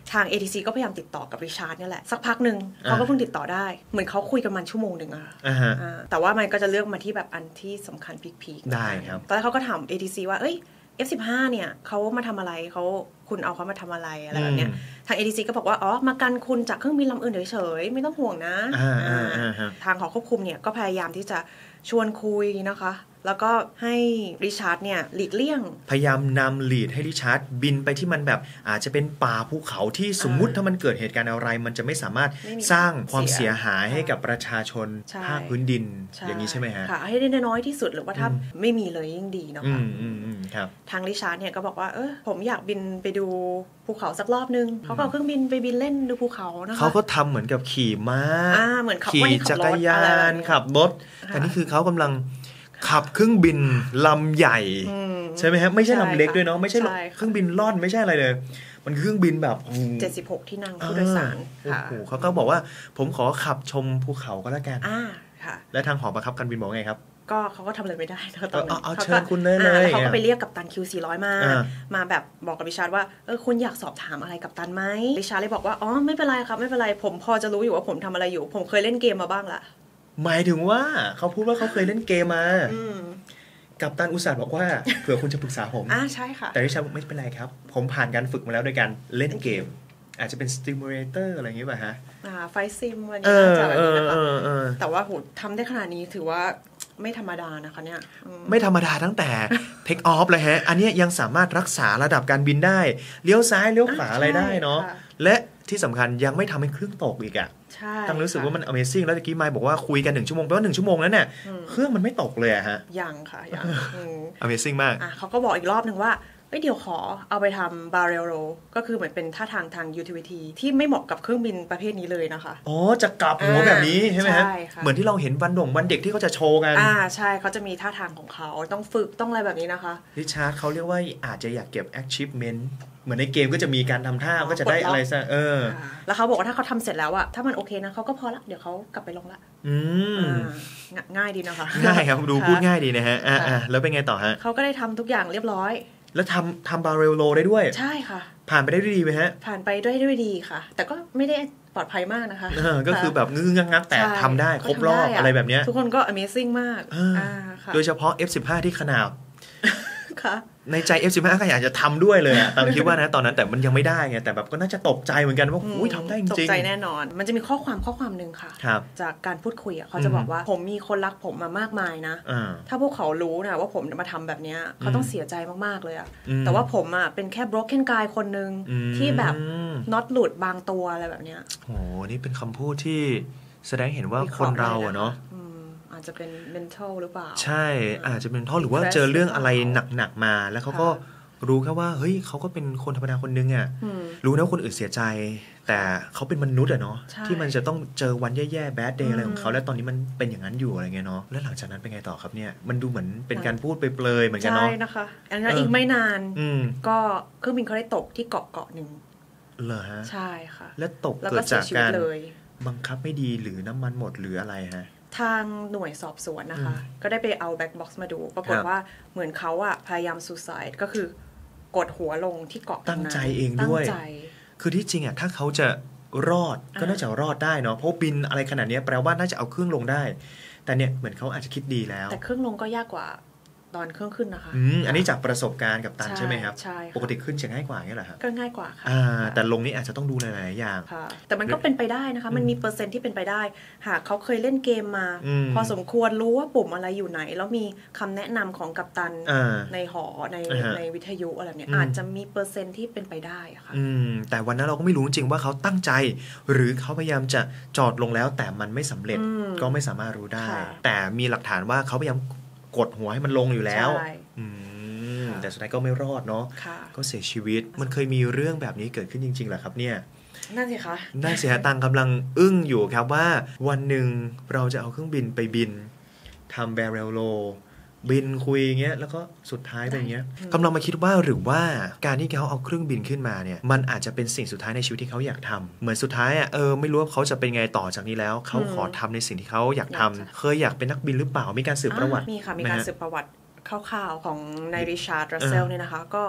ทาง เอ ที ซี ก็พยายามติดต่อกับริชาร์ดนี่แหละสักพักหนึ่งเขาก็เพิ่งติดต่อได้เหมือนเขาคุยกันมันชั่วโมงหนึ่งอะแต่ว่ามันก็จะเลือกมาที่แบบอันที่สำคัญพีคๆได้ครับตอนแรกเขาก็ถาม เอ ที ซี ว่าเอ้ย เอฟ สิบห้า เนี่ยเขามาทำอะไรเขาคุณเอาเขามาทำอะไรอะไรแบบเนี้ยทาง เอ ที ซี ก็บอกว่าอ๋อมากันคุณจากเครื่องบินลำอื่นเฉยๆไม่ต้องห่วงนะทางหอควบคุมเนี่ยก็พยายามที่จะชวนคุยนะคะแล้วก็ให้ริชาร์ดเนี่ยหลีกเลี่ยงพยายามนำลีดให้ริชาร์ดบินไปที่มันแบบอาจจะเป็นป่าภูเขาที่สมมุติถ้ามันเกิดเหตุการณ์อะไรมันจะไม่สามารถสร้างความเสียหายให้กับประชาชนภาคพื้นดินอย่างนี้ใช่ไหมฮะค่ะให้ได้น้อยที่สุดหรือว่าถ้าไม่มีเลยยิ่งดีเนาะค่ะทางริชาร์ดเนี่ยก็บอกว่าเออผมอยากบินไปดูภูเขาสักรอบนึงเขาก็เอาเครื่องบินไปบินเล่นดูภูเขานะคะเขาก็ทำเหมือนกับขี่ม้าเหมือนขี่จักรยานขับรถแต่นี่คือเขากำลังขับเครื่องบินลำใหญ่ใช่ไหมครับไม่ใช่ลำเล็กด้วยเนาะไม่ใช่เครื่องบินล่อนไม่ใช่อะไรเลยมันเครื่องบินแบบเจ็ดสิบหกที่นั่งผู้โดยสารค่ะโอ้โหเขาก็บอกว่าผมขอขับชมภูเขาก็แล้วกันอ่าค่ะและทางหอบังคับการบินบอกไงครับก็เขาก็ทำอะไรไม่ได้นะตอนนั้นเอาเชิญคุณเลยเลยเขาก็ไปเรียกกัปตัน คิว สี่ร้อย มามาแบบบอกกับริชาร์ดว่าเออคุณอยากสอบถามอะไรกัปตันไหมริชาร์ดเลยบอกว่าอ๋อไม่เป็นไรครับไม่เป็นไรผมพอจะรู้อยู่ว่าผมทำอะไรอยู่ผมเคยเล่นเกมมาบ้างละหมายถึงว่าเขาพูดว่าเขาเคยเล่นเกมมากัปตันอุตส่าห์บอกว่าเผื่อคุณจะปรึกษาผมอ่าใช่ค่ะแต่ริชาร์ดไม่เป็นไรครับผมผ่านการฝึกมาแล้วด้วยกันเล่นเกมอาจจะเป็นสติมูเลเตอร์อะไรอย่างเงี้ยป่ะฮะอ่าไฟซิมอะไรอย่างเงี้ยแบบนี้นะคะแต่ว่าโหทำได้ขนาดนี้ถือว่าไม่ธรรมดานะคะเนี่ยไม่ธรรมดาตั้งแต่เทคออฟเลยฮะอันนี้ยังสามารถรักษาระดับการบินได้เลี้ยวซ้ายเลี้ยวขวาอะไรได้เนาะและที่สำคัญยังไม่ทำให้เครื่องตกอีกอ่ะตั้งรู้สึกว่ามัน Amazing แล้วตะกี้ไมค์บอกว่าคุยกันหนึ่งชั่วโมงแปลว่าหนึ่งชั่วโมงนั้นเนี่ยเครื่องมันไม่ตกเลยอะฮะยังค่ะยัง Amazing มากอ่ะเขาก็บอกอีกรอบนึงว่าเดี๋ยวขอเอาไปทำ barrel roll ก็คือเหมือนเป็นท่าทางทาง utility ที่ไม่เหมาะกับเครื่องบินประเภทนี้เลยนะคะอ๋อจะกลับหัวแบบนี้ใช่ไหมฮะเหมือนที่เราเห็นวันด่งวันเด็กที่เขาจะโชว์กันอ่าใช่เขาจะมีท่าทางของเขาต้องฝึกต้องอะไรแบบนี้นะคะริชาร์ดเขาเรียกว่าอาจจะอยากเก็บ achievement เหมือนในเกมก็จะมีการทำท่าก็จะได้อะไรซะเออแล้วเขาบอกว่าถ้าเขาทำเสร็จแล้วอะถ้ามันโอเคนะเขาก็พอละเดี๋ยวเขากลับไปลงละอืมง่ายดีนะคะง่ายครับดูพูดง่ายดีนะฮะอ่าแล้วเป็นไงต่อฮะเขาก็ได้ทำทุกอย่างเรียบร้อยแล้วทำทำบาร์เรลโลได้ด้วยใช่ค่ะผ่านไปได้ด้วยดีไหมฮะผ่านไปได้ด้วยดีค่ะแต่ก็ไม่ได้ปลอดภัยมากนะคะก็คือแบบงึ้งงักแต่ทำได้ครบรอบอะไรแบบนี้ทุกคนก็ Amazing มากโดยเฉพาะ เอฟ สิบห้า ที่ขนาดค่ะในใจ เอฟ สิบห้า ก็อยากจะทำด้วยเลยอะตอนคิดว่านะตอนนั้นแต่มันยังไม่ได้ไงแต่แบบก็น่าจะตกใจเหมือนกันว่าอุ้ยทำได้จริงตกใจแน่นอนมันจะมีข้อความข้อความนึงค่ะจากการพูดคุยอะเขาจะบอกว่าผมมีคนรักผมมามากมายนะถ้าพวกเขารู้นะว่าผมมาทำแบบนี้เขาต้องเสียใจมากๆเลยอะแต่ว่าผมอะเป็นแค่ broken guy คนนึงที่แบบน็อตหลุดบางตัวอะไรแบบเนี้ยโอ้นี่เป็นคำพูดที่แสดงเห็นว่าคนเราอะเนาะอาจจะเป็น mental หรือเปล่าใช่อาจจะเป็น mental หรือว่าเจอเรื่องอะไรหนักๆมาแล้วเขาก็รู้แค่ว่าเฮ้ยเขาก็เป็นคนธรรมดาคนนึงอ่ะรู้นะว่าคนอื่นเสียใจแต่เขาเป็นมนุษย์อะเนาะที่มันจะต้องเจอวันแย่ๆ bad day อะไรของเขาแล้วตอนนี้มันเป็นอย่างนั้นอยู่อะไรเงี้ยเนาะแล้วหลังจากนั้นเป็นไงต่อครับเนี่ยมันดูเหมือนเป็นการพูดไปเปลยเหมือนกันเนาะใช่นะคะอันนั้นอีกไม่นานก็เครื่องบินเขาได้ตกที่เกาะเกาะหนึ่งเหรอฮะใช่ค่ะแล้วตกเกิดจากการบังคับไม่ดีหรือน้ำมันหมดหรืออะไรฮะทางหน่วยสอบสวนนะคะก็ได้ไปเอาแบ็คบ็อกซ์มาดูปรากฏว่าเหมือนเขาอะพยายามซูไซด์ก็คือกดหัวลงที่เกาะตั้งใจเองด้วยคือที่จริงอะถ้าเขาจะรอดก็น่าจะรอดได้เนาะเพราะบินอะไรขนาดนี้แปลว่าน่าจะเอาเครื่องลงได้แต่เนี่ยเหมือนเขาอาจจะคิดดีแล้วแต่เครื่องลงก็ยากกว่าตอนเครื่องขึ้นนะคะอืมอันนี้จากประสบการณ์กับตันใช่ไหมครับใช่ปกติขึ้นจะง่ายกว่าอย่างนี้เหรอครับก็ง่ายกว่าค่ะแต่ลงนี่อาจจะต้องดูหลายๆอย่างค่ะแต่มันก็เป็นไปได้นะคะมันมีเปอร์เซ็นต์ที่เป็นไปได้หากเขาเคยเล่นเกมมาพอสมควรรู้ว่าปุ่มอะไรอยู่ไหนแล้วมีคำแนะนำของกัปตันในหอในในวิทยุอะไรเนี่ยอาจจะมีเปอร์เซ็นต์ที่เป็นไปได้ค่ะแต่วันนั้นเราก็ไม่รู้จริงว่าเขาตั้งใจหรือเขาพยายามจะจอดลงแล้วแต่มันไม่สำเร็จก็ไม่สามารถรู้ได้แต่มีหลักฐานว่าเขาพยายามกดหัวให้มันลงอยู่แล้วแต่สุดท้ายก็ไม่รอดเนาะก็เสียชีวิตมันเคยมีเรื่องแบบนี้เกิดขึ้นจริงๆเหรอครับเนี่ยนั่นสิคะนั่นสิฮะตังกำลังอึ้งอยู่ครับว่าวันหนึ่งเราจะเอาเครื่องบินไปบินทำแบเรลโลบินคุยอย่างเงี้ยแล้วก็สุดท้ายเป็นอย่างเงี้ยกำลังมาคิดว่าหรือว่าการที่เขาเอาเครื่องบินขึ้นมาเนี่ยมันอาจจะเป็นสิ่งสุดท้ายในชีวิตที่เขาอยากทำเหมือนสุดท้ายอ่ะเออไม่รู้ว่าเขาจะเป็นไงต่อจากนี้แล้วเขาขอทำในสิ่งที่เขาอยากทำเคยอยากเป็นนักบินหรือเปล่ามีการสืบประวัติมีค่ะมีการสืบประวัติคร่าวๆของนายริชาร์ด รัสเซลเนี่ยนะคะก็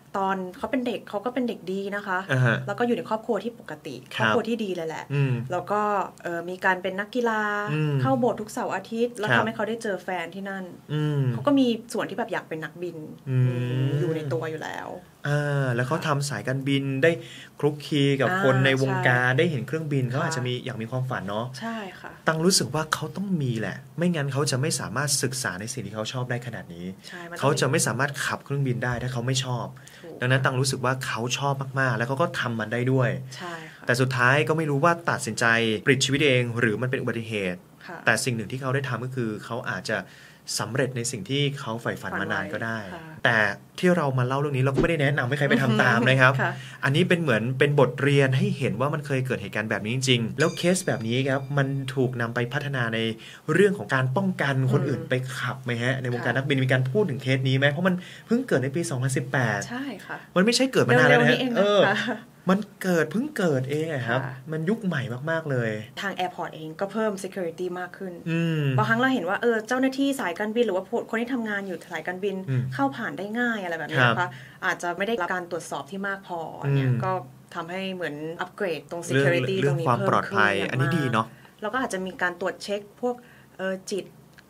ตอนเขาเป็นเด็กเขาก็เป็นเด็กดีนะคะ uh-huh. แล้วก็อยู่ในครอบครัวที่ปกติครอบครัวที่ดีเลยแหละแล้วก็มีการเป็นนักกีฬาเข้าโบสถ์ทุกเสาร์อาทิตย์แล้วทำให้เขาได้เจอแฟนที่นั่นเขาก็มีส่วนที่แบบอยากเป็นนักบินอยู่ในตัวอยู่แล้วอ่าแล้วเขาทำสายการบินได้คลุกคลีกับคนในวงการได้เห็นเครื่องบินเขาอาจจะมีอยากมีความฝันเนาะใช่ค่ะตั้งรู้สึกว่าเขาต้องมีแหละไม่งั้นเขาจะไม่สามารถศึกษาในสิ่งที่เขาชอบได้ขนาดนี้เขาจะไม่สามารถขับเครื่องบินได้ถ้าเขาไม่ชอบดังนั้นตั้งรู้สึกว่าเขาชอบมากๆแล้วเขาก็ทำมันได้ด้วยใช่ค่ะแต่สุดท้ายก็ไม่รู้ว่าตัดสินใจปลิดชีวิตเองหรือมันเป็นอุบัติเหตุแต่สิ่งหนึ่งที่เขาได้ทำก็คือเขาอาจจะสำเร็จในสิ่งที่เขาใฝ่ฝันมานานก็ได้แต่ที่เรามาเล่าเรื่องนี้เราก็ไม่ได้แนะนำให้ใครไปทำตามนะครับ อันนี้เป็นเหมือนเป็นบทเรียนให้เห็นว่ามันเคยเกิดเหตุการณ์แบบนี้จริงๆแล้วเคสแบบนี้ครับมันถูกนำไปพัฒนาในเรื่องของการป้องกันคนอื่นไปขับไหมฮะในวงการนักบินมีการพูดถึงเคสนี้ไหมเพราะมันเพิ่งเกิดในปีสองพันสิบแปดใช่ค่ะมันไม่ใช่เกิดมานานแล้วนะเออมันเกิดเพิ่งเกิดเองครับมันยุคใหม่มากๆเลยทางแอร์พอร์ตเองก็เพิ่ม security มากขึ้นบางครั้งเราเห็นว่าเออเจ้าหน้าที่สายการบินหรือว่าคนที่ทำงานอยู่สายการบินเข้าผ่านได้ง่ายอะไรแบบนี้นะคะอาจจะไม่ได้รับการตรวจสอบที่มากพอเนี่ยก็ทำให้เหมือนอัปเกรดตรง security ตรงนี้เพิ่มขึ้นอันนี้ดีเนาะแล้วก็อาจจะมีการตรวจเช็คพวกเออจิต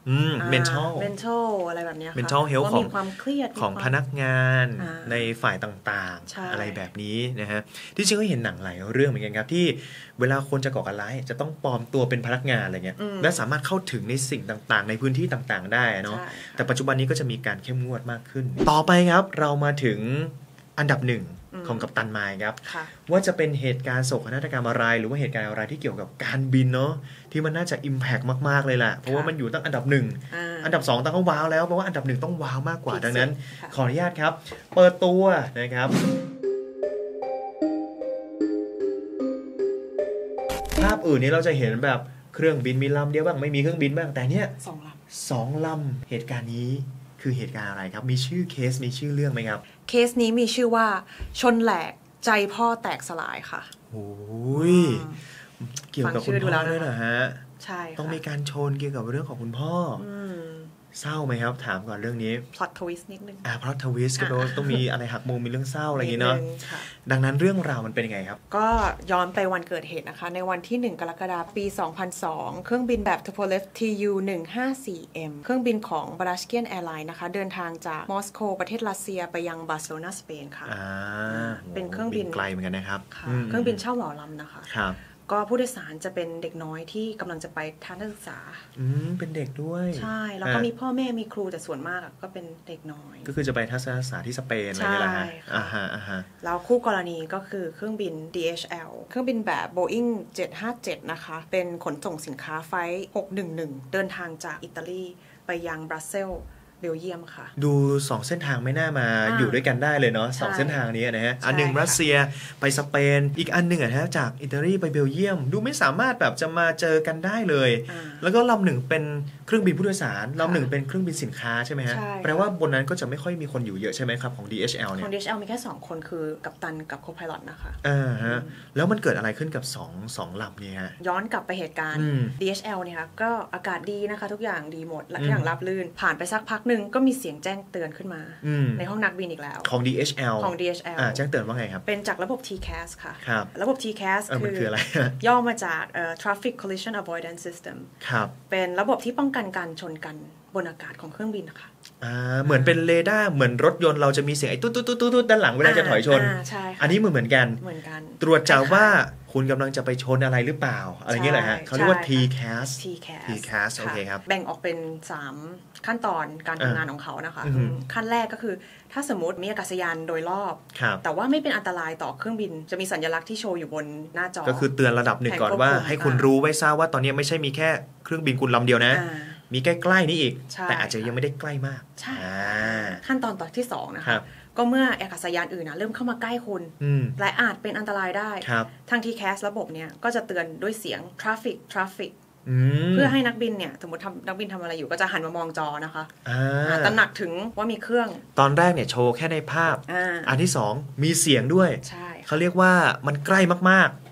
mental mental อะไรแบบนี้ค่ะ mental health ของความเครียดของพนักงานในฝ่ายต่างๆอะไรแบบนี้นะฮะที่จริงก็เห็นหนังหลายเรื่องเหมือนกันครับที่เวลาคนจะก่อการร้ายจะต้องปลอมตัวเป็นพนักงานอะไรเงี้ยและสามารถเข้าถึงในสิ่งต่างๆในพื้นที่ต่างๆได้เนาะแต่ปัจจุบันนี้ก็จะมีการเข้มงวดมากขึ้นต่อไปครับเรามาถึงอันดับหนึ่งของกัปตันไมค์ครับว่าจะเป็นเหตุการณ์โศกนาฏกรรมอะไรหรือว่าเหตุการณ์อะไรที่เกี่ยวกับการบินเนาะที่มันน่าจะ impact มากๆเลยแหละเพราะว่ามันอยู่ตั้งอันดับหนึ่งอันดับสองตั้งก็ว้าวแล้วเพราะว่าอันดับหนึ่งต้องว้าวมากกว่าดังนั้นขออนุญาตครับเปิดตัวนะครับภาพอื่นนี้เราจะเห็นแบบเครื่องบินมีลำเดียวบ้างไม่มีเครื่องบินบ้างแต่เนี้ยสองลำสองลำเหตุการณ์นี้คือเหตุการณ์อะไรครับมีชื่อเคสมีชื่อเรื่องไหมครับเคสนี้มีชื่อว่าชนแหลกใจพ่อแตกสลายค่ะโอ้ยเกี่ยวกับคุณพ่อด้วยเหรอฮะใช่ต้องมีการชนเกี่ยวกับเรื่องของคุณพ่อเศร้าไหมครับถามก่อนเรื่องนี้ plot twist นิดนึงอ่า plot twist ก็ต้องมีอะไรหักมุมมีเรื่องเศร้าอะไรอย่างนี้เนาะดังนั้นเรื่องราวมันเป็นยังไงครับก็ย้อนไปวันเกิดเหตุนะคะในวันที่หนึ่งกรกฎาคมปีสองพันสองเครื่องบินแบบ Tupolev ที ยู หนึ่งห้าสี่ เอ็ม เครื่องบินของ Belaskian Airlines นะคะเดินทางจากมอสโกประเทศรัสเซียไปยังบาร์เซโลนาสเปนค่ะอ่าเป็นเครื่องบินไกลเหมือนกันนะครับเครื่องบินเช่าเหมาลำนะคะครับก็ผู้โดยสารจะเป็นเด็กน้อยที่กำลังจะไปทัศนศึกษาอืมเป็นเด็กด้วยใช่แล้วก็มีพ่อแม่มีครูแต่ส่วนมากก็เป็นเด็กน้อยก็คือจะไปทัศนศึกษาที่สเปนอะไรนี่แหละฮะอ่าฮะอ่าฮะแล้วคู่กรณีก็คือเครื่องบิน ดี เอช แอล เครื่องบินแบบ Boeing เจ็ดห้าเจ็ดนะคะเป็นขนส่งสินค้าไฟล์หกหนึ่งหนึ่งเดินทางจากอิตาลีไปยังบรัสเซลส์เบลเยียมค่ะดูสองเส้นทางไม่น่ามาออยู่ด้วยกันได้เลยเนาะสองเส้นทางนี้นะฮะอันหนึ่งรัสเซียไปสเปนอีกอันหนึ่งอะฮะจากอิตาลีไปเบลเยียมดูไม่สามารถแบบจะมาเจอกันได้เลยแล้วก็ลำหนึ่งเป็นเครื่องบินผู้โดยสารลำหนึ่งเป็นเครื่องบินสินค้าใช่ไหมฮะแปลว่าบนนั้นก็จะไม่ค่อยมีคนอยู่เยอะใช่ไหมครับของ ดี เอช แอล เนี่ยของ ดี เอช แอล มีแค่สองคนคือกัปตันกับโคไพลอตนะคะอ่าฮะแล้วมันเกิดอะไรขึ้นกับสองสองลำนี้ฮะย้อนกลับไปเหตุการณ์ ดี เอช แอล เนี่ยค่ะก็อากาศดีนะคะทุกอย่างดีหมดทุกอย่างราบรื่นผ่านไปสักพักนึงก็มีเสียงแจ้งเตือนขึ้นมาในห้องนักบินอีกแล้วของ ดี เอช แอลของ ดี เอช แอลอ่าแจ้งเตือนว่าไงครับเป็นจากระบบ ที แคส ค่ะครับระบบ ที แคสคืออะไรย่อมาจากเอ่อ Traffic Collision Avoidance System ครับเป็นระบบที่ป้องกันการชนกันบนอากาศของเครื่องบินนะคะอ่าเหมือนเป็นเรดาร์เหมือนรถยนต์เราจะมีเสียงไอ้ตุ๊ดตุ๊ดตุ๊ดตุ๊ดด้านหลังเวลาจะถอยชนใช่อันนี้เหมือนเหมือนกันเหมือนกันตรวจจับว่าคุณกำลังจะไปชนอะไรหรือเปล่าอะไรเงี้ยแหละฮะเขาเรียกว่า ที แคสที แคสที แคส โอเคครับแบ่งออกเป็นสามขั้นตอนการทำงานของเขานะคะขั้นแรกก็คือถ้าสมมติมีอากาศยานโดยรอบแต่ว่าไม่เป็นอันตรายต่อเครื่องบินจะมีสัญลักษณ์ที่โชว์อยู่บนหน้าจอก็คือเตือนระดับหนึ่งก่อนว่าให้คุณรู้ไว้ทราบว่าตอนนี้ไม่ใช่มีแค่เครื่องบินคุณลำเดียวนะมีใกล้ๆนี้อีกแต่อาจจะยังไม่ได้ใกล้มากใช่ขั้นตอนต่อที่สองนะคะก็เมื่ออากาศยานอื่นนะเริ่มเข้ามาใกล้คุณและอาจเป็นอันตรายได้ทาง ที แคส ระบบเนี้ยก็จะเตือนด้วยเสียง traffic traffic เพื่อให้นักบินเนี่ยสมมตินักบินทำอะไรอยู่ก็จะหันมามองจอนะคะตระหนักถึงว่ามีเครื่องตอนแรกเนี่ยโชว์แค่ในภาพ อ, อันที่สองมีเสียงด้วยเขาเรียกว่ามันใกล้มาก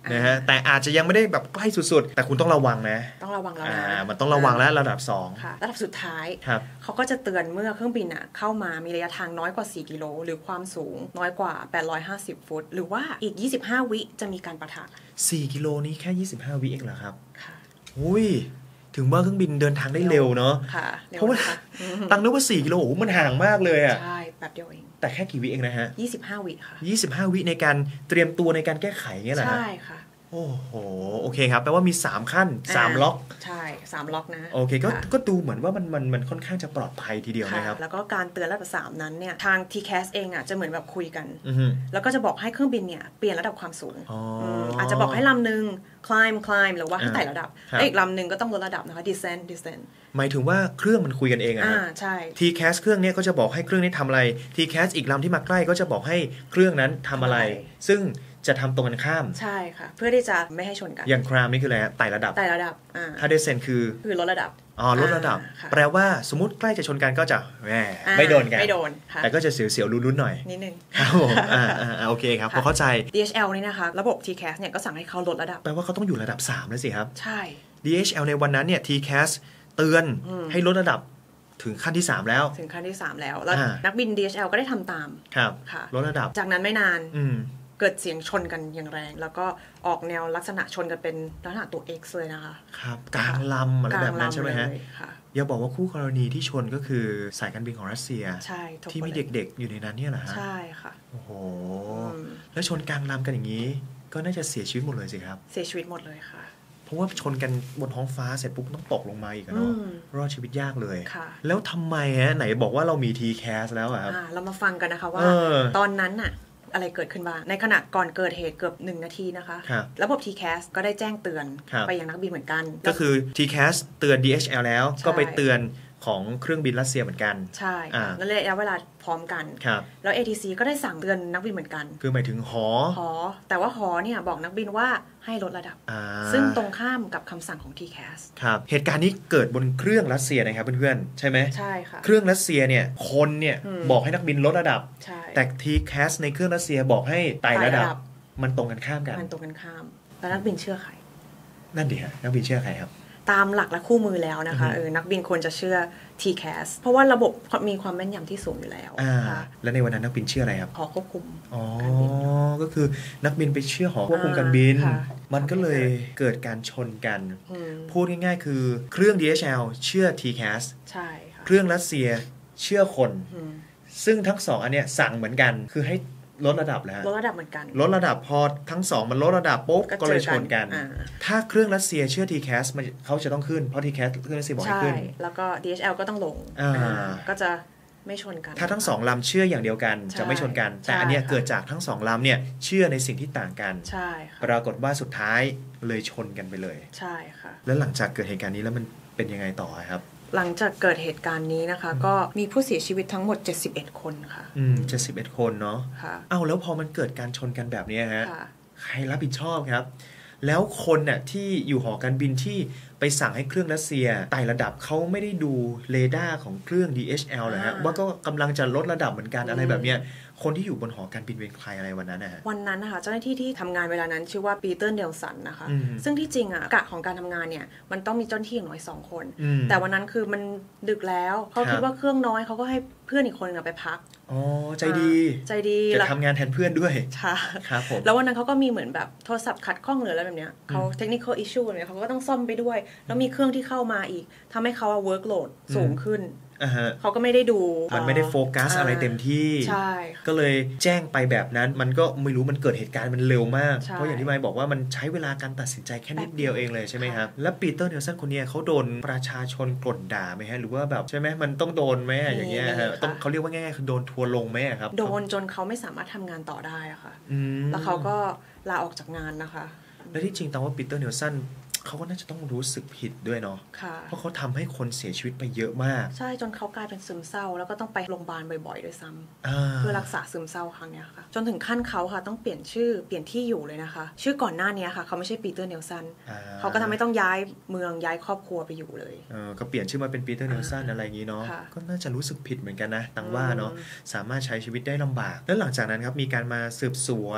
นะฮะแต่อาจจะยังไม่ได้แบบใกล้สุดๆแต่คุณต้องระวังนะต้องระวังแล้วนะมันต้องระวังแล้วระดับสองค่ะระดับสุดท้ายเขาก็จะเตือนเมื่อเครื่องบินอ่ะเข้ามามีระยะทางน้อยกว่าสี่กิโลหรือความสูงน้อยกว่าแปดร้อยห้าสิบฟุตหรือว่าอีกยี่สิบห้าวิจะมีการปะทะสี่กิโลนี้แค่ยี่สิบห้าวิเองเหรอครับค่ะอุ้ยถึงว่าเครื่องบินเดินทางได้เร็วเนาะค่ะเพราะว่าตังนึกว่าสี่กิโลโอ้มันห่างมากเลยอ่ะใช่แบบเดียวเองแต่แค่กี่วิเองนะฮะยี่สิบห้าวิค่ะยี่สิบห้าวิในการเตรียมตัวในการแก้ไขเงี้ยเหรอใช่ค่ะโอ้โหโอเคครับแปลว่ามีสามขั้นสามล็อกใช่สามล็อกนะโอเคก็ก็ดูเหมือนว่ามันมันมันค่อนข้างจะปลอดภัยทีเดียวนะครับแล้วก็การเตือนระดับสามนั้นเนี่ยทาง ที แคส เองอ่ะจะเหมือนแบบคุยกันแล้วก็จะบอกให้เครื่องบินเนี่ยเปลี่ยนระดับความสูงอาจจะบอกให้ลำนึง climb climb หรือว่าให้ไต่ระดับอีกลำหนึ่งก็ต้องลดระดับนะคะ descend descend หมายถึงว่าเครื่องมันคุยกันเองอะอ่าใช่ที แคส เครื่องนี้ก็จะบอกให้เครื่องนี้ทำอะไร ที แคส อีกลำที่มาใกล้ก็จะบอกให้เครื่องนั้นทำอะไรซึ่งจะทำตรงกันข้ามใช่ค่ะเพื่อที่จะไม่ให้ชนกันอย่างครามนี่คืออะไรไต่ระดับไต่ระดับถ้า descend คือคือลดระดับอ๋อลดระดับแปลว่าสมมติใกล้จะชนกันก็จะแหมไม่โดนกันไม่โดนแต่ก็จะเสียวๆลุ้นๆหน่อยนิดนึงครับผมอ่าโอเคครับพอเข้าใจดี เอช แอล นี่นะคะระบบ ที แคส เนี่ยก็สั่งให้เขาลดระดับแปลว่าเขาต้องอยู่ระดับสามแล้วสิครับใช่ดี เอช แอล ในวันนั้นเนี่ย ที แคส เตือนให้ลดระดับถึงขั้นที่สามแล้วถึงขั้นที่สามแล้วแล้วนักบิน ดี เอช แอล ก็ได้ทำตามครับค่ะลดระดับจากนั้นไม่นานเกิดเสียงชนกันอย่างแรงแล้วก็ออกแนวลักษณะชนกันเป็นลักษณะตัว X เลยนะคะครับกลางลำอะไรแบบนั้นใช่ไหมฮะอย่าบอกว่าคู่กรณีที่ชนก็คือสายการบินของรัสเซียที่มีเด็กๆอยู่ในนั้นเนี่ยเหรอฮะใช่ค่ะโอ้โหแล้วชนกลางลำกันอย่างนี้ก็น่าจะเสียชีวิตหมดเลยสิครับเสียชีวิตหมดเลยค่ะเพราะว่าชนกันบนท้องฟ้าเสร็จปุ๊บต้องตกลงมาอีกเนาะรอดชีวิตยากเลยแล้วทำไมฮะไหนบอกว่าเรามี ที แคส แล้วอะครับเรามาฟังกันนะคะว่าตอนนั้นน่ะอะไรเกิดขึ้นบ้างในขณะก่อนเกิดเหตุเกือบหนึ่งนาทีนะคะระบบ ที แคส ก็ได้แจ้งเตือนไปยังนักบินเหมือนกันก็คือ ที แคส เตือน ดี เอช แอล แล้วก็ไปเตือนของเครื่องบินรัสเซียเหมือนกันใช่นั่นระยะเวลาพร้อมกันแล้ว เอ ที ซี ก็ได้สั่งเตือนนักบินเหมือนกันคือหมายถึงหอหอแต่ว่าหอเนี่ยบอกนักบินว่าให้ลดระดับซึ่งตรงข้ามกับคำสั่งของ ที แคสครับเหตุการณ์นี้เกิดบนเครื่องรัสเซียนะครับเพื่อนๆใช่ไหมใช่ค่ะเครื่องรัสเซียเนี่ยคนเนี่ยบอกให้นักบินลดระดับแต่ ที แคส ในเครื่องรัสเซียบอกให้ไต่ระดับมันตรงกันข้ามกันมันตรงกันข้ามแล้วนักบินเชื่อใครนั่นดิฮะนักบินเชื่อใครครับตามหลักและคู่มือแล้วนะคะเออนักบินควรจะเชื่อ ที แคส เพราะว่าระบบมีความแม่นยำที่สูงอยู่แล้วค่ะแล้วในวันนั้นนักบินเชื่ออะไรครับหอควบคุมอ๋อก็คือนักบินไปเชื่อหอควบคุมการบินมันก็เลยเกิดการชนกันพูดง่ายๆคือเครื่อง ดี เอช แอล เชื่อ ที แคสใช่ค่ะเครื่องรัสเซียเชื่อคนซึ่งทั้งสองอันเนี้ยสั่งเหมือนกันคือให้ลดระดับแล้วลดระดับเหมือนกันลดระดับพอทั้งสองมันลดระดับปุ๊บก็เลยชนกันถ้าเครื่องรัสเซียเชื่อ ที แคส มันเขาจะต้องขึ้นเพราะ ที แคส เครื่องรัสเซียบอกให้ขึ้นใช่แล้วก็ ดี เอช แอล ก็ต้องลงก็จะไม่ชนกันถ้าทั้งสองลำเชื่ออย่างเดียวกันจะไม่ชนกันแต่อันเนี้ยเกิดจากทั้งสองลำเนี่ยเชื่อในสิ่งที่ต่างกันใช่ปรากฏว่าสุดท้ายเลยชนกันไปเลยใช่ค่ะแล้วหลังจากเกิดเหตุการณ์นี้แล้วมันเป็นยังไงต่อครับหลังจากเกิดเหตุการณ์นี้นะคะก็มีผู้เสียชีวิตทั้งหมดเจ็ดสิบเอ็ดคนค่ะอืมเจ็ดสิบเอ็ดคนเนาะค่ะเอ้าแล้วพอมันเกิดการชนกันแบบนี้ฮะใครรับผิดชอบครับแล้วคนน่ะที่อยู่หอการบินที่ไปสั่งให้เครื่องรัสเซียไต่ระดับเขาไม่ได้ดูเรดาร์ของเครื่อง ดี เอช แอล เหรอฮะว่าก็กำลังจะลดระดับเหมือนกันอะไรแบบเนี้ยคนที่อยู่บนหอการบินเป็นใครอะไรวันนั้นนะฮะวันนั้นนะคะเจ้าหน้าที่ที่ทำงานเวลานั้นชื่อว่าปีเตอร์เนลสันนะคะซึ่งที่จริงอ่ะกะของการทำงานเนี่ยมันต้องมีเจ้าหน้าที่อย่างน้อยสองคนแต่วันนั้นคือมันดึกแล้วเขาคิดว่าเครื่องน้อยเขาก็ให้เพื่อนอีกคนนึงไปพักอ๋อใจดีใจดีจะทำงานแทนเพื่อนด้วยใช่ครับผมแล้ววันนั้นเขาก็มีเหมือนแบบโทรศัพท์ขัดข้องหรืออะไรแบบเนี้ยเขา technical issue อะไรเขาก็ต้องซ่อมไปด้วยแล้วมีเครื่องที่เข้ามาอีกทำให้เขา workload สูงขึ้นเขาก็ไม่ได้ดูมันไม่ได้โฟกัสอะไรเต็มที่ก็เลยแจ้งไปแบบนั้นมันก็ไม่รู้มันเกิดเหตุการณ์มันเร็วมากเพราะอย่างที่ไมค์บอกว่ามันใช้เวลาการตัดสินใจแค่นิดเดียวเองเลยใช่ไหมครับแล้วปีเตอร์เนลสันคนนี้เขาโดนประชาชนกล่นด่าไหมฮะหรือว่าแบบใช่ไหมมันต้องโดนไหมอย่างเงี้ยฮะต้องเขาเรียกว่าง่ายๆคือโดนทัวร์ลงไหมครับโดนจนเขาไม่สามารถทำงานต่อได้อะค่ะแล้วเขาก็ลาออกจากงานนะคะและที่จริงตามว่าปีเตอร์เนลสันเขาก็น่าจะต้องรู้สึกผิดด้วยเนาะเพราะเขาทำให้คนเสียชีวิตไปเยอะมากใช่จนเขากลายเป็นซึมเศร้าแล้วก็ต้องไปโรงพยาบาลบ่อยๆด้วยซ้ำเพื่อรักษาซึมเศร้าครั้งนี้ค่ะจนถึงขั้นเขาค่ะต้องเปลี่ยนชื่อเปลี่ยนที่อยู่เลยนะคะชื่อก่อนหน้านี้ค่ะเขาไม่ใช่ปีเตอร์เนลสันเขาก็ทำให้ต้องย้ายเมืองย้ายครอบครัวไปอยู่เลยเออก็เปลี่ยนชื่อมาเป็นปีเตอร์เนลสันอะไรอย่างนี้เนาะก็น่าจะรู้สึกผิดเหมือนกันนะตังว่าเนาะสามารถใช้ชีวิตได้ลำบากแล้วหลังจากนั้นครับมีการมาสืบสวน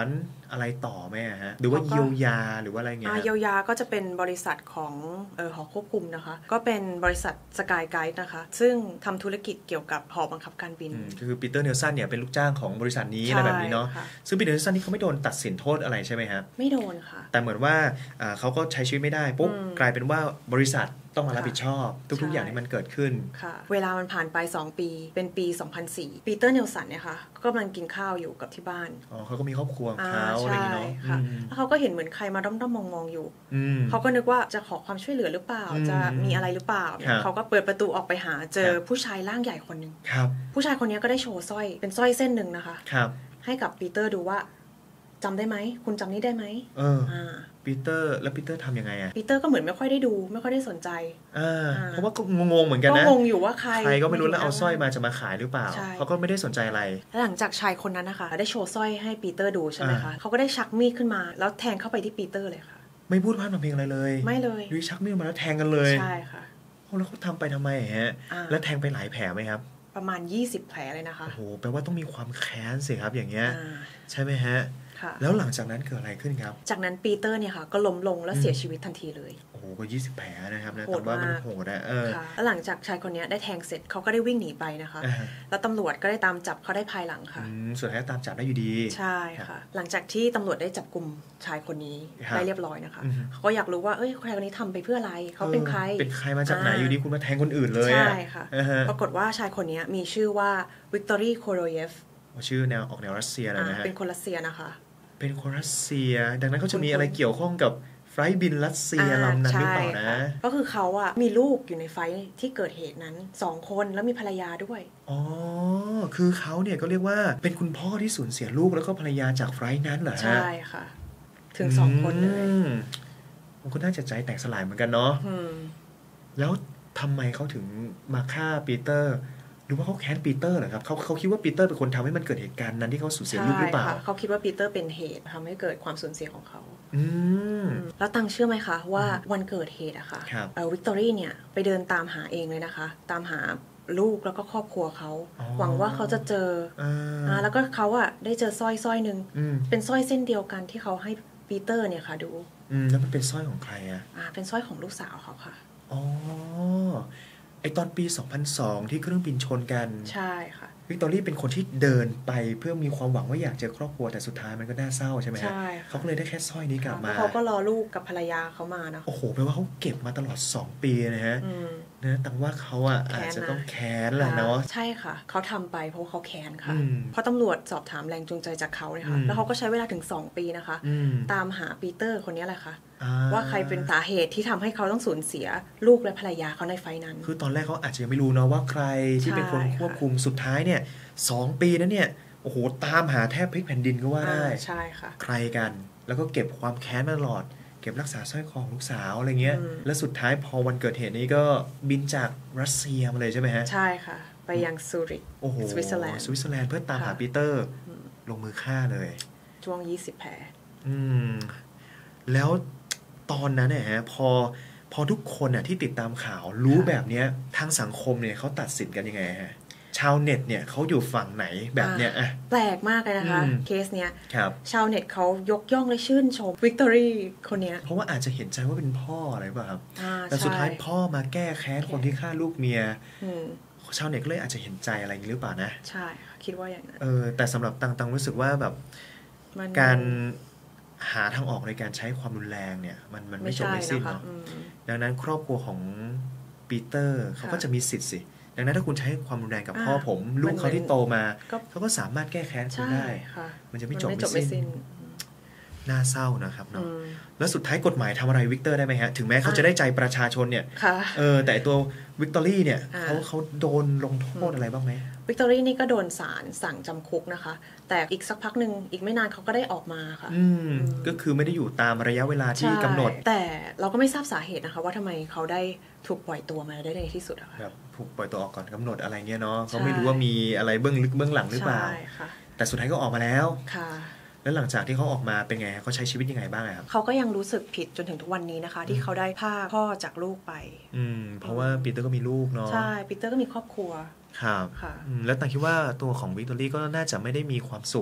อะไรต่อไหมฮะหรือว่าเยียวยาหรือว่าอะไรเงี้ยเยียวยาก็จะเป็นบริษัทของเออหอควบคุมนะคะก็เป็นบริษัทสกายไกด์นะคะซึ่งทำธุรกิจเกี่ยวกับหอบังคับการบินคือปีเตอร์เนลสันเนี่ยเป็นลูกจ้างของบริษัทนี้อะไรแบบนี้เนาะซึ่งปีเตอร์เนลสันนี่เขาไม่โดนตัดสินโทษอะไรใช่ไหมครับไม่โดนค่ะแต่เหมือนว่าเขาก็ใช้ชีวิตไม่ได้ปุ๊บกลายเป็นว่าบริษัทต้องมารับผิดชอบทุกๆอย่างที่มันเกิดขึ้นค่ะเวลามันผ่านไปสองปีเป็นปีสองพันสี่ปีเตอร์เนลสันเนี่ยค่ะก็กำลังกินข้าวอยู่กับที่บ้านอ๋อเขาก็มีครอบครัวของเขาอะไรอย่างเงี้ยเนาะแล้วเขาก็เห็นเหมือนใครมาด้อมๆมองๆอยู่เขาก็นึกว่าจะขอความช่วยเหลือหรือเปล่าจะมีอะไรหรือเปล่าเขาก็เปิดประตูออกไปหาเจอผู้ชายร่างใหญ่คนนึงผู้ชายคนนี้ก็ได้โชว์สร้อยเป็นสร้อยเส้นหนึ่งนะคะให้กับปีเตอร์ดูว่าจำได้ไหมคุณจำนี้ได้ไหมเออปีเตอร์แล้วปีเตอร์ทำยังไงอะปีเตอร์ก็เหมือนไม่ค่อยได้ดูไม่ค่อยได้สนใจเพราะว่าก็งงๆเหมือนกันนะก็งงอยู่ว่าใครใครก็ไม่รู้แล้วเอาสร้อยมาจะมาขายหรือเปล่าเขาก็ไม่ได้สนใจอะไรแล้วหลังจากชายคนนั้นนะคะได้โชว์สร้อยให้ปีเตอร์ดูใช่ไหมคะเขาก็ได้ชักมีดขึ้นมาแล้วแทงเข้าไปที่ปีเตอร์เลยค่ะไม่พูดพร่ำทำเพลงอะไรเลยไม่เลยดูชักมีดมาแล้วแทงกันเลยใช่ค่ะแล้วเขาทำไปทำไมฮะแล้วแทงไปหลายแผลไหมครับประมาณยี่สิบแผลเลยนะคะโอ้โหแปลว่าต้องมีความแค้นสิครับอย่างเงี้ยใช่ไหมฮะแล้วหลังจากนั้นเกิดอะไรขึ้นครับจากนั้นปีเตอร์เนี่ยค่ะก็ล้มลงและเสียชีวิตทันทีเลยโอ้โหก็ยี่สิบแผลนะครับนะแต่ว่ามันโหดนะเออแล้วหลังจากชายคนนี้ได้แทงเสร็จเขาก็ได้วิ่งหนีไปนะคะแล้วตำรวจก็ได้ตามจับเขาได้ภายหลังค่ะสุดท้ายตามจับได้อยู่ดีใช่ค่ะหลังจากที่ตำรวจได้จับกุมชายคนนี้ได้เรียบร้อยนะคะเขาก็อยากรู้ว่าเอ้ยชายคนนี้ทำไปเพื่ออะไรเขาเป็นใครเป็นใครมาจากไหนอยู่ดีคุณมาแทงคนอื่นเลยใช่ค่ะปรากฏว่าชายคนนี้มีชื่อว่าวิกตอรีโคโรเยฟชื่อแนวออกแนวรัสเซียเลยนะฮะเป็นคนรัสเซียนะคะเป็นคนรัสเซียดังนั้นเขาจะมีอะไรเกี่ยวข้องกับไฟล์บินรัสเซียลำนั้นหรือเปล่านะก็คือเขาอะมีลูกอยู่ในไฟล์ที่เกิดเหตุนั้นสองคนแล้วมีภรรยาด้วยอ๋อคือเขาเนี่ยก็เรียกว่าเป็นคุณพ่อที่สูญเสียลูกแล้วก็ภรรยาจากไฟล์นั้นเหรอฮะใช่ค่ะถึงสองคนเลยมันก็น่าจะใจแตกสลายเหมือนกันเนาะแล้วทำไมเขาถึงมาฆ่าปีเตอร์หรือว่าเขาแค้นปีเตอร์เหรอครับเขาเขาคิดว่าปีเตอร์เป็นคนทำให้มันเกิดเหตุการณ์นั้นที่เขาสูญเสียลูกหรือเปล่าเขาคิดว่าปีเตอร์เป็นเหตุทำให้เกิดความสูญเสียของเขาแล้วตังเชื่อไหมคะว่าวันเกิดเหตุอะค่ะวิกตอรี่เนี่ยไปเดินตามหาเองเลยนะคะตามหาลูกแล้วก็ครอบครัวเขาหวังว่าเขาจะเจอแล้วก็เขาอะได้เจอสร้อยสร้อยหนึ่งเป็นสร้อยเส้นเดียวกันที่เขาให้ปีเตอร์เนี่ยค่ะดูแล้วมันเป็นสร้อยของใครอะเป็นสร้อยของลูกสาวเขาค่ะอ๋อไอตอนปีสองพันสองที่เครื่องบินชนกันใช่ค่ะวิกตอรี่เป็นคนที่เดินไปเพื่อมีความหวังว่าอยากเจอครอบครัวแต่สุดท้ายมันก็น่าเศร้าใช่ไหมใช่เขาก็เลยได้แค่สร้อยนี้กลับมาเขาก็รอลูกกับภรรยาเขามานะโอ้โหแปลว่าเขาเก็บมาตลอดสองปีนะฮะนะแต่ว่าเขาอ่ะอาจจะต้องแค้นแหละเนาะใช่ค่ะเขาทำไปเพราะเขาแค้นค่ะเพราะตำรวจสอบถามแรงจูงใจจากเขาเลยค่ะแล้วเขาก็ใช้เวลาถึงสองปีนะคะตามหาปีเตอร์คนนี้แหละค่ะว่าใครเป็นสาเหตุที่ทำให้เขาต้องสูญเสียลูกและภรรยาเขาในไฟนั้นคือตอนแรกเขาอาจจะยังไม่รู้เนาะว่าใครที่เป็นคนควบคุมสุดท้ายเนี่ยสองปีนั้นเนี่ยโอ้โหตามหาแทบพลิกแผ่นดินก็ว่าได้ใช่ค่ะใครกันแล้วก็เก็บความแค้นมาตลอดเก็บรักษาสร้อยคอของลูกสาวอะไรเงี้ยแล้วสุดท้ายพอวันเกิดเหตุนี้ก็บินจากรัสเซียมาเลยใช่ไหมฮะใช่ค่ะไปยังซูริกสวิตเซอร์แลนด์สวิตเซอร์แลนด์เพื่อตามหาปีเตอร์ลงมือฆ่าเลยช่วงยี่สิบแผลอืมแล้วตอนนั้นเนี่ยฮะพอพอทุกคนน่ะที่ติดตามข่าวรู้แบบเนี้ยทางสังคมเนี่ยเขาตัดสินกันยังไงฮะชาวเน็ตเนี่ยเขาอยู่ฝั่งไหนแบบเนี้ยอ่ะแปลกมากเลยนะคะเคสเนี้ยชาวเน็ตเขายกย่องและชื่นชมวิกตอรี่คนเนี้ยเพราะว่าอาจจะเห็นใจว่าเป็นพ่ออะไรป่ะครับแต่สุดท้ายพ่อมาแก้แค้นคนที่ฆ่าลูกเมียชาวเน็ตเลยอาจจะเห็นใจอะไรอย่างนี้หรือเปล่านะใช่คิดว่าอย่างนั้นเออแต่สำหรับตังตังรู้สึกว่าแบบการหาทางออกในการใช้ความรุนแรงเนี่ยมันมันไม่จบไม่สิ้นเนาะดังนั้นครอบครัวของปีเตอร์เขาก็จะมีสิทธิ์สิดังนั้นถ้าคุณใช้ความรุนแรงกับพ่อผมลูกเขาที่โตมาเขาก็สามารถแก้แค้นคุณได้มันจะไม่จบไม่สิ้นน่าเศร้านะครับเนาะแล้วสุดท้ายกฎหมายทำอะไรวิกเตอร์ได้ไหมฮะถึงแม้เขาจะได้ใจประชาชนเนี่ยเออแต่ตัววิกตอรี่เนี่ยเขาเขาโดนลงโทษอะไรบ้างไหมวิกตอรี่นี่ก็โดนศาลสั่งจำคุกนะคะแต่อีกสักพักหนึ่งอีกไม่นานเขาก็ได้ออกมาค่ะอืมก็คือไม่ได้อยู่ตามระยะเวลาที่กำหนดแต่เราก็ไม่ทราบสาเหตุนะคะว่าทำไมเขาได้ถูกปล่อยตัวมาได้ในที่สุดอะค่ะแบบถูกปล่อยตัวออกก่อนกำหนดอะไรเงี้ยเนาะเขาไม่รู้ว่ามีอะไรเบื้องลึกเบื้องหลังหรือเปล่าแต่สุดท้ายก็ออกมาแล้วค่ะแล้วหลังจากที่เขาออกมาเป็นไงเขาใช้ชีวิตยังไงบ้างครับเขาก็ยังรู้สึกผิดจนถึงทุกวันนี้นะคะที่เขาได้พาพ่อจากลูกไปอืมเพราะว่าปีเตอร์ก็มีลูกเนาะใช่ปีเตอร์ก็มีครอบครัวครับค่ะแล้วแต่คิดว่าตัวของวิกตอรี่ก็น่าจะไม่ได้มีความสุข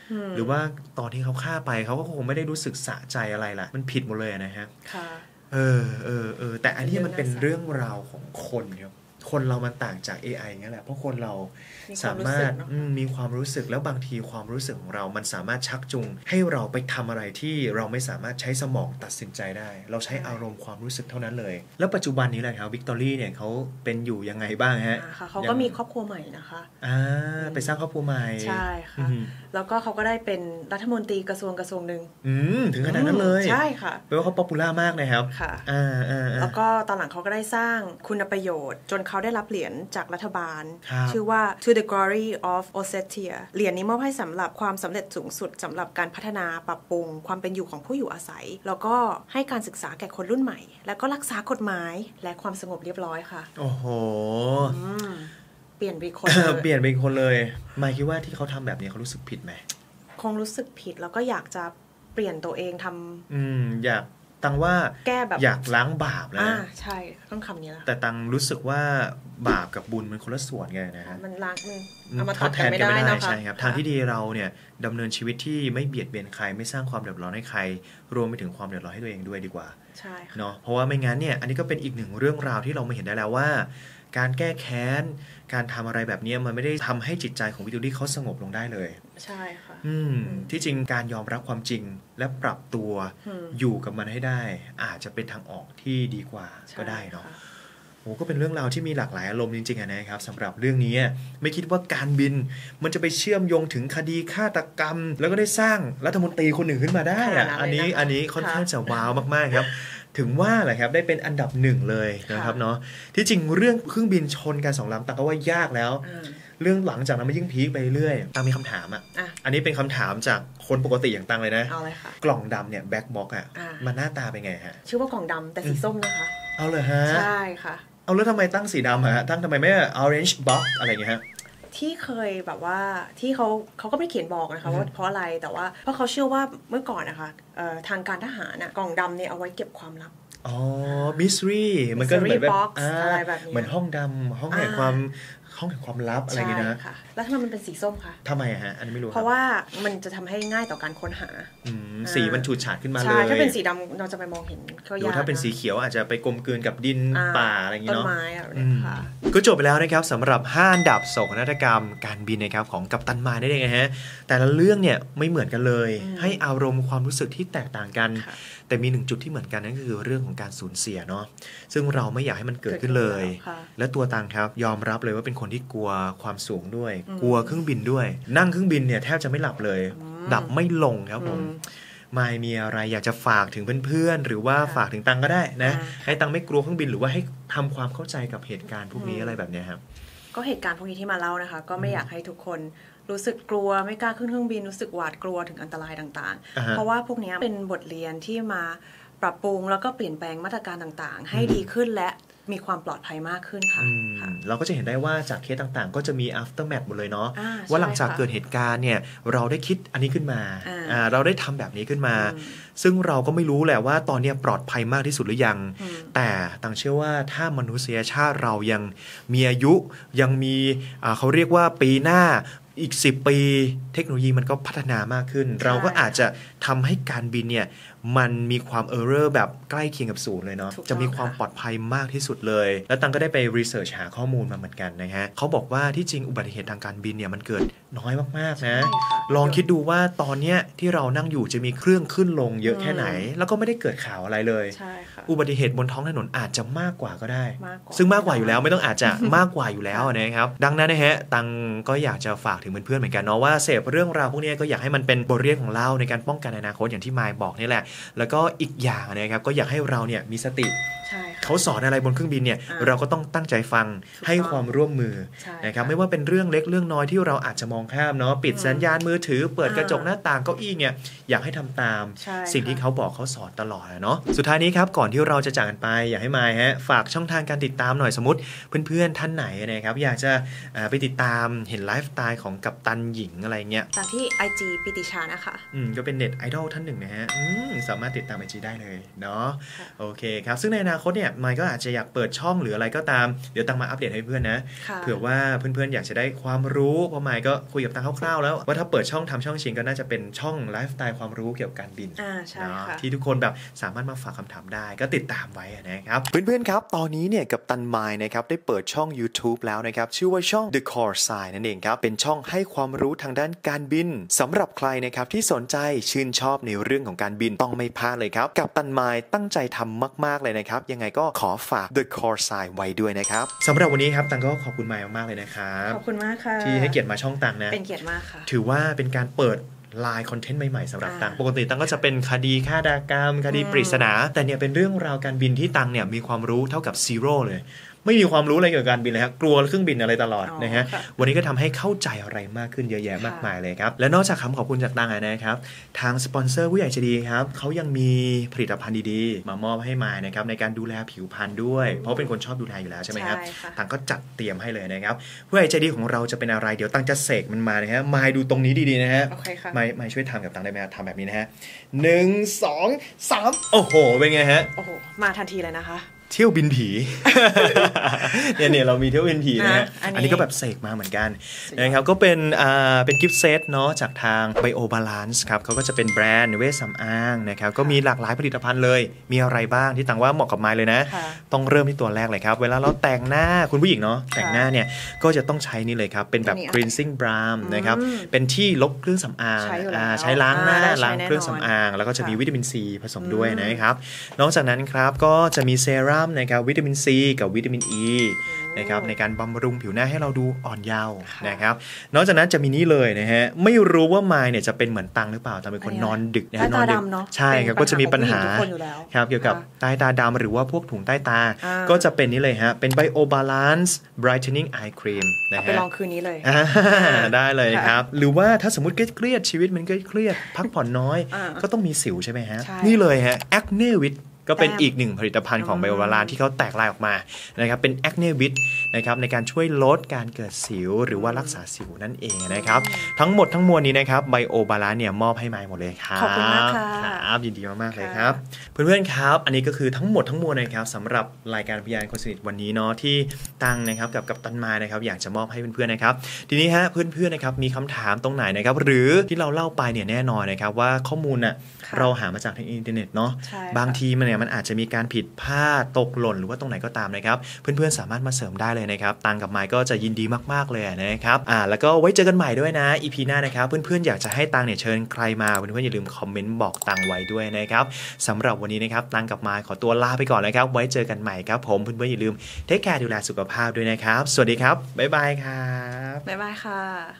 หรือว่าตอนที่เขาฆ่าไปเขาก็คงไม่ได้รู้สึกสะใจอะไรล่ะมันผิดหมดเลยนะฮะค่ะเออเออเออแต่อันนี้มันเป็นเรื่องราวของคนครับคนเรามันต่างจาก เอ ไอ นั่นแหละเพราะคนเราสามารถมีความรู้สึกแล้วบางทีความรู้สึกของเรามันสามารถชักจูงให้เราไปทำอะไรที่เราไม่สามารถใช้สมองตัดสินใจได้เราใช้อารมณ์ความรู้สึกเท่านั้นเลยแล้วปัจจุบันนี้แหละครับวิกตอรี่เนี่ยเขาเป็นอยู่ยังไงบ้างฮะเขาก็มีครอบครัวใหม่นะคะอ่าไปสร้างครอบครัวใหม่ใช่ค่ะแล้วก็เขาก็ได้เป็นรัฐมนตรีกระทรวงกระทรวงหนึ่งอืมถึงขนาดนั้นเลยใช่ค่ะแปลว่าเขาป๊อปปูล่ามากนะครับค่ะอ่าอ่าแล้วก็ตอนหลังเขาก็ได้สร้างคุณประโยชน์จนเขาได้รับเหรียญจากรัฐบาลชื่อว่า To the Glory of Ossetia เหรียญนี้มอบให้สำหรับความสำเร็จสูงสุดสำหรับการพัฒนาปรับปรุงความเป็นอยู่ของผู้อยู่อาศัยแล้วก็ให้การศึกษาแก่คนรุ่นใหม่แล้วก็รักษากฎหมายและความสงบเรียบร้อยค่ะโอ้โหเปลี่ยนไปคนเปลี่ยนไปคนเลยหมายคิดว่าที่เขาทำแบบนี้เขารู้สึกผิดไหมคงรู้สึกผิดแล้วก็อยากจะเปลี่ยนตัวเองทำอืมอยากตังว่าแก้แบบอยากล้างบาปนะอ่าใช่ต้องคำนี้แหละแต่ตังรู้สึกว่าบาปกับบุญมันคนละส่วนไงนะฮะมันล้างมันเอามาทดแทนกันไม่ได้ใช่ครับทางที่ดีเราเนี่ยดำเนินชีวิตที่ไม่เบียดเบียนใครไม่สร้างความเดือดร้อนให้ใครรวมไปถึงความเดือดร้อนให้ตัวเองด้วยดีกว่าใช่เนาะเพราะว่าไม่งั้นเนี่ยอันนี้ก็เป็นอีกหนึ่งเรื่องราวที่เรามาเห็นได้แล้วว่าการแก้แค้นการทำอะไรแบบนี้มันไม่ได้ทำให้จิตใจของวิตูรี่เขาสงบลงได้เลยใช่ค่ะอืมที่จริงการยอมรับความจริงและปรับตัวอยู่กับมันให้ได้อาจจะเป็นทางออกที่ดีกว่าก็ได้เนาะโอ้ก็เป็นเรื่องราวที่มีหลากหลายอารมณ์จริงๆนะครับสำหรับเรื่องนี้ไม่คิดว่าการบินมันจะไปเชื่อมโยงถึงคดีฆาตกรรมแล้วก็ได้สร้างรัฐมนตรีคนหนึ่งขึ้นมาได้อะอันนี้อันนี้ค่อนข้างจะว้าวมากๆครับถึงว่าแหละครับได้เป็นอันดับหนึ่งเลยนะครับเนาะที่จริงเรื่องเครื่องบินชนกันสองลำตังก็ว่ายากแล้วเรื่องหลังจากนั้นมันยิ่งพีคไปเรื่อยตังมีคำถามอ่ะอันนี้เป็นคำถามจากคนปกติอย่างตังเลยนะกล่องดำเนี่ยแบ็คบ็อกอ่ะมันหน้าตาเป็นไงฮะชื่อว่ากล่องดำแต่สีส้มนะคะเอาเลยฮะใช่ค่ะเอาแล้วทำไมตั้งสีดำฮะตั้งทำไมไม่ orange box อะไรอย่างเงี้ยฮะที่เคยแบบว่าที่เขาเขาก็ไม่เขียนบอกนะคะว่าเพราะอะไรแต่ว่าเพราะเขาเชื่อว่าเมื่อก่อนนะคะทางการทหารน่ะกล่องดำเนี่ยเอาไว้เก็บความลับอ๋อมิสทรีมันก็เหมือนแบบเหมือนห้องดำห้องแห่งความห้องแห่งความลับอะไรอย่างเงี้ยนะแล้วทำไมมันเป็นสีส้มคะทำไมฮะอันนี้ไม่รู้เพราะว่ามันจะทำให้ง่ายต่อการค้นหาสีมันฉูดฉาดขึ้นมาเลยใช่ถ้าเป็นสีดำเราจะไปมองเห็นก็ยากหรือถ้าเป็นสีเขียวอาจจะไปกลมกลืนกับดินป่าอะไรอย่างเงี้ยเนาะต้นไม้อะไรค่ะก็จบไปแล้วนะครับสำหรับห้าอันดับโศกนาฏกรรมการบินนะครับของกัปตันมายได้ยังไงฮะแต่ละเรื่องเนี่ยไม่เหมือนกันเลยให้อารมณ์ความรู้สึกที่แตกต่างกันแต่มีหนึ่งจุดที่เหมือนกันนั่นคือเรื่องของการสูญเสียเนาะซึ่งเราไม่อยากให้มันเกิดขึ้นเลยและตัวตังครับยอมรับเลยว่าเป็นคนที่กลัวความสูงด้วยกลัวเครื่องบินด้วยนั่งเครื่องบินเนี่ยแทบจะไม่หลับเลยดับไม่ลงครับผมมายมีอะไรอยากจะฝากถึงเพื่อนๆหรือว่าฝากถึงตังก็ได้นะให้ตังไม่กลัวเครื่องบินหรือว่าให้ทำความเข้าใจกับเหตุการณ์พวกนี้อะไรแบบนี้ครับก็เหตุการณ์พวกนี้ที่มาเล่านะคะก็ไม่อยากให้ทุกคนรู้สึกกลัวไม่กล้าขึ้นเครื่องบินรู้สึกหวาดกลัวถึงอันตรายต่างๆ uh-huh. เพราะว่าพวกนี้เป็นบทเรียนที่มาปรับปรุงแล้วก็เปลี่ยนแปลงมาตรการต่างๆให้ดีขึ้นและมีความปลอดภัยมากขึ้นค่ะเราก็จะเห็นได้ว่าจากเคสต่างๆก็จะมี aftermath หมดเลยเนาะว่าหลังจากเกิดเหตุการณ์เนี่ยเราได้คิดอันนี้ขึ้นมาเราได้ทำแบบนี้ขึ้นมาซึ่งเราก็ไม่รู้แหละว่าตอนนี้ปลอดภัยมากที่สุดหรือยังแต่ต่างเชื่อว่าถ้ามนุษยชาติเรายังมีอายุยังมีเขาเรียกว่าปีหน้าอีกสิบปีเทคโนโลยีมันก็พัฒนามากขึ้นเราก็อาจจะทำให้การบินเนี่ยมันมีความเออร์เรอร์แบบใกล้เคียงกับศูนย์เลยเนาะจะมีความปลอดภัยมากที่สุดเลยแล้วตังก็ได้ไปรีเสิร์ชหาข้อมูลมาเหมือนกันนะฮะเขาบอกว่าที่จริงอุบัติเหตุทางการบินเนี่ยมันเกิดน้อยมากๆนะลองคิดดูว่าตอนเนี้ยที่เรานั่งอยู่จะมีเครื่องขึ้นลงเยอะแค่ไหนแล้วก็ไม่ได้เกิดข่าวอะไรเลยอุบัติเหตุบนท้องถนนอาจจะมากกว่าก็ได้ซึ่งมากกว่าอยู่แล้วไม่ต้องอาจจะมากกว่าอยู่แล้วนะครับดังนั้นนะฮะตังก็อยากจะฝากถึงเพื่อนๆเหมือนกันเนาะว่าเสพเรื่องราวพวกนี้ก็อยากให้มันเป็นบทเรียนของเราในการป้องกันอนาคตอย่างที่มายบอกนี่แหละแล้วก็อีกอย่างนะครับก็อยากให้เราเนี่ยมีสติเขาสอนอะไรบนเครื่องบินเนี่ยเราก็ต้องตั้งใจฟังให้ความร่วมมือนะครับไม่ว่าเป็นเรื่องเล็กเรื่องน้อยที่เราอาจจะมองข้ามเนาะปิดสัญญาณมือถือเปิดกระจกหน้าต่างเก้าอี้เนี่ยอยากให้ทำตามสิ่งที่เขาบอกเขาสอนตลอดเนาะสุดท้ายนี้ครับก่อนที่เราจะจากกันไปอยากให้มายฮะฝากช่องทางการติดตามหน่อยสมมติเพื่อนๆท่านไหนนะครับอยากจะไปติดตามเห็นไลฟ์สไตล์ของกัปตันหญิงอะไรเงี้ยจากที่ ไอ จี ปิติชานะคะอืมก็เป็นเน็ตไอดอลท่านหนึ่งนะฮะสามารถติดตาม ไอ จี ได้เลยเนาะโอเคครับซึ่งในอนาคตเนี่ยมายก็อาจจะอยากเปิดช่องหรืออะไรก็ตามเดี๋ยวตังมาอัปเดตให้เพื่อนนะเผื่อว่าเพื่อนๆอยากจะได้ความรู้เพราะมายก็คุยกับตังคร่าวๆแล้วว่าถ้าเปิดช่องทำช่องชิงก็น่าจะเป็นช่องไลฟ์สไตล์ความรู้เกี่ยวกับการบินที่ทุกคนแบบสามารถมาฝากคำถามได้ก็ติดตามไว้นะครับเพื่อนๆครับตอนนี้เนี่ยกับตันมายนะครับได้เปิดช่อง YouTube แล้วนะครับชื่อว่าช่อง The Core Side นั่นเองครับเป็นช่องให้ความรู้ทางด้านการบินสำหรับใครนะครับที่สนใจชื่นชอบในเรื่องของการบินต้องไม่พลาดเลยครับกับตันมายตั้งใจทำมากๆเลยนะครับยังไงก็ขอฝาก The Core Side ไว้ด้วยนะครับสำหรับวันนี้ครับตังก็ขอบคุณมายมากๆเลยนะครับขอบคุณมากค่ะที่ให้เกียรติมาช่องตังนะเป็นเกียรติมากค่ะถือว่าเป็นการเปิดไลน์คอนเทนต์ใหม่ๆสำหรับตังปกติตังก็จะเป็นคดีฆาตกรรมคดีปริศนาแต่เนี่ยเป็นเรื่องราวการบินที่ตังเนี่ยมีความรู้เท่ากับซีโร่เลยไม่มีความรู้อะไรเกี่ยวกับการบินเลยครับกลัวเครื่องบินอะไรตลอดนะฮะวันนี้ก็ทำให้เข้าใจอะไรมากขึ้นเยอะแยะมากมายเลยครับและนอกจากคำขอบคุณจากตังนะครับทางสปอนเซอร์ผู้ใหญ่ใจดีครับเขายังมีผลิตภัณฑ์ดีๆมามอบให้มานะครับในการดูแลผิวพรรณด้วยเพราะเป็นคนชอบดูแลอยู่แล้วใช่ไหมครับตังก็จัดเตรียมให้เลยนะครับผู้ใหญ่ใจดีของเราจะเป็นอะไรเดี๋ยวตังจะเสกมันมานะฮะมายดูตรงนี้ดีๆนะฮะมายมายช่วยทำกับตังได้ไหมทำแบบนี้นะฮะหนึ่งสองสามโอ้โหเป็นไงฮะโอ้โหมาทันทีเลยนะคะเที่ยวบินผีเนี่ยเนี่ยเรามีเที่ยวบินผีนะฮะอันนี้ก็แบบเสกมาเหมือนกันนะครับก็เป็นอ่าเป็นกิฟต์เซตเนาะจากทาง Bio Balance ครับเขาก็จะเป็นแบรนด์เวชสำอางนะครับก็มีหลากหลายผลิตภัณฑ์เลยมีอะไรบ้างที่ต่างว่าเหมาะกับมายเลยนะต้องเริ่มที่ตัวแรกเลยครับเวลาเราแต่งหน้าคุณผู้หญิงเนาะแต่งหน้าเนี่ยก็จะต้องใช้นี่เลยครับเป็นแบบ cleansing balm นะครับเป็นที่ลบเครื่องสำอางใช้ล้างหน้าล้างเครื่องสำอางแล้วก็จะมีวิตามินซีผสมด้วยนะครับนอกจากนั้นครับก็จะมีเซรั่มนะครับวิตามินซีกับวิตามินอีนะครับในการบำรุงผิวหน้าให้เราดูอ่อนเยาว์นะครับนอกจากนั้นจะมีนี่เลยนะฮะไม่รู้ว่ามายเนี่ยจะเป็นเหมือนตังหรือเปล่าแต่เป็นคนนอนดึกนะนอนดึกใช่ครับก็จะมีปัญหาครับเกี่ยวกับใต้ตาดำหรือว่าพวกถุงใต้ตาก็จะเป็นนี่เลยฮะเป็น Bio Balance Brightening Eye Cream นะฮะไปลองคืนนี้เลยได้เลยครับหรือว่าถ้าสมมติเครียดชีวิตมันเครียดพักผ่อนน้อยก็ต้องมีสิวใช่ไหมฮะนี่เลยฮะ Acne Withก็เป็นอีกหนึ่งผลิตภัณฑ์ของไบโอวาลานที่เขาแตกลายออกมานะครับเป็นแอคเนวิทนะครับในการช่วยลดการเกิดสิวหรือว่ารักษาสิวนั่นเองนะครับทั้งหมดทั้งมวลนี้นะครับไบโอบาลานเนี่ยมอบให้มายหมดเลยครับขอบคุณมากค่ะครับยินดีมากๆเลยครับเพื่อนๆครับอันนี้ก็คือทั้งหมดทั้งมวลนะครับสำหรับรายการพยานคนสนิทวันนี้เนาะที่ตังนะครับกับกับตันมานะครับอยากจะมอบให้เพื่อนๆนะครับทีนี้ฮะเพื่อนๆนะครับมีคำถามตรงไหนนะครับหรือที่เราเล่าไปเนี่ยแน่นอนนะครับว่าข้อมูลน่ะเราหามาจากทางอินเทอร์เน็ตเนาะบางทีมันเนี่ยมันอาจจะมีการผิดพลาดตกหล่นหรือว่าตรงไหนก็ตามนะครับเพื่อนๆสามารถมาเสริมได้เลยนะครับตังกับไมค์ก็จะยินดีมากๆเลยนะครับอ่าแล้วก็ไว้เจอกันใหม่ด้วยนะ อี พี หน้านะครับเพื่อนๆอยากจะให้ตังเนี่ยเชิญใครมาเพื่อนๆอย่าลืมคอมเมนต์บอกตังไว้ด้วยนะครับสำหรับวันนี้นะครับตังกับไมค์ขอตัวลาไปก่อนนะครับไว้เจอกันใหม่ครับผมเพื่อนๆอย่าลืมเทคแคร์ดูแลสุขภาพด้วยนะครับสวัสดีครับบ๊ายบายครับบ๊ายบายค่ะ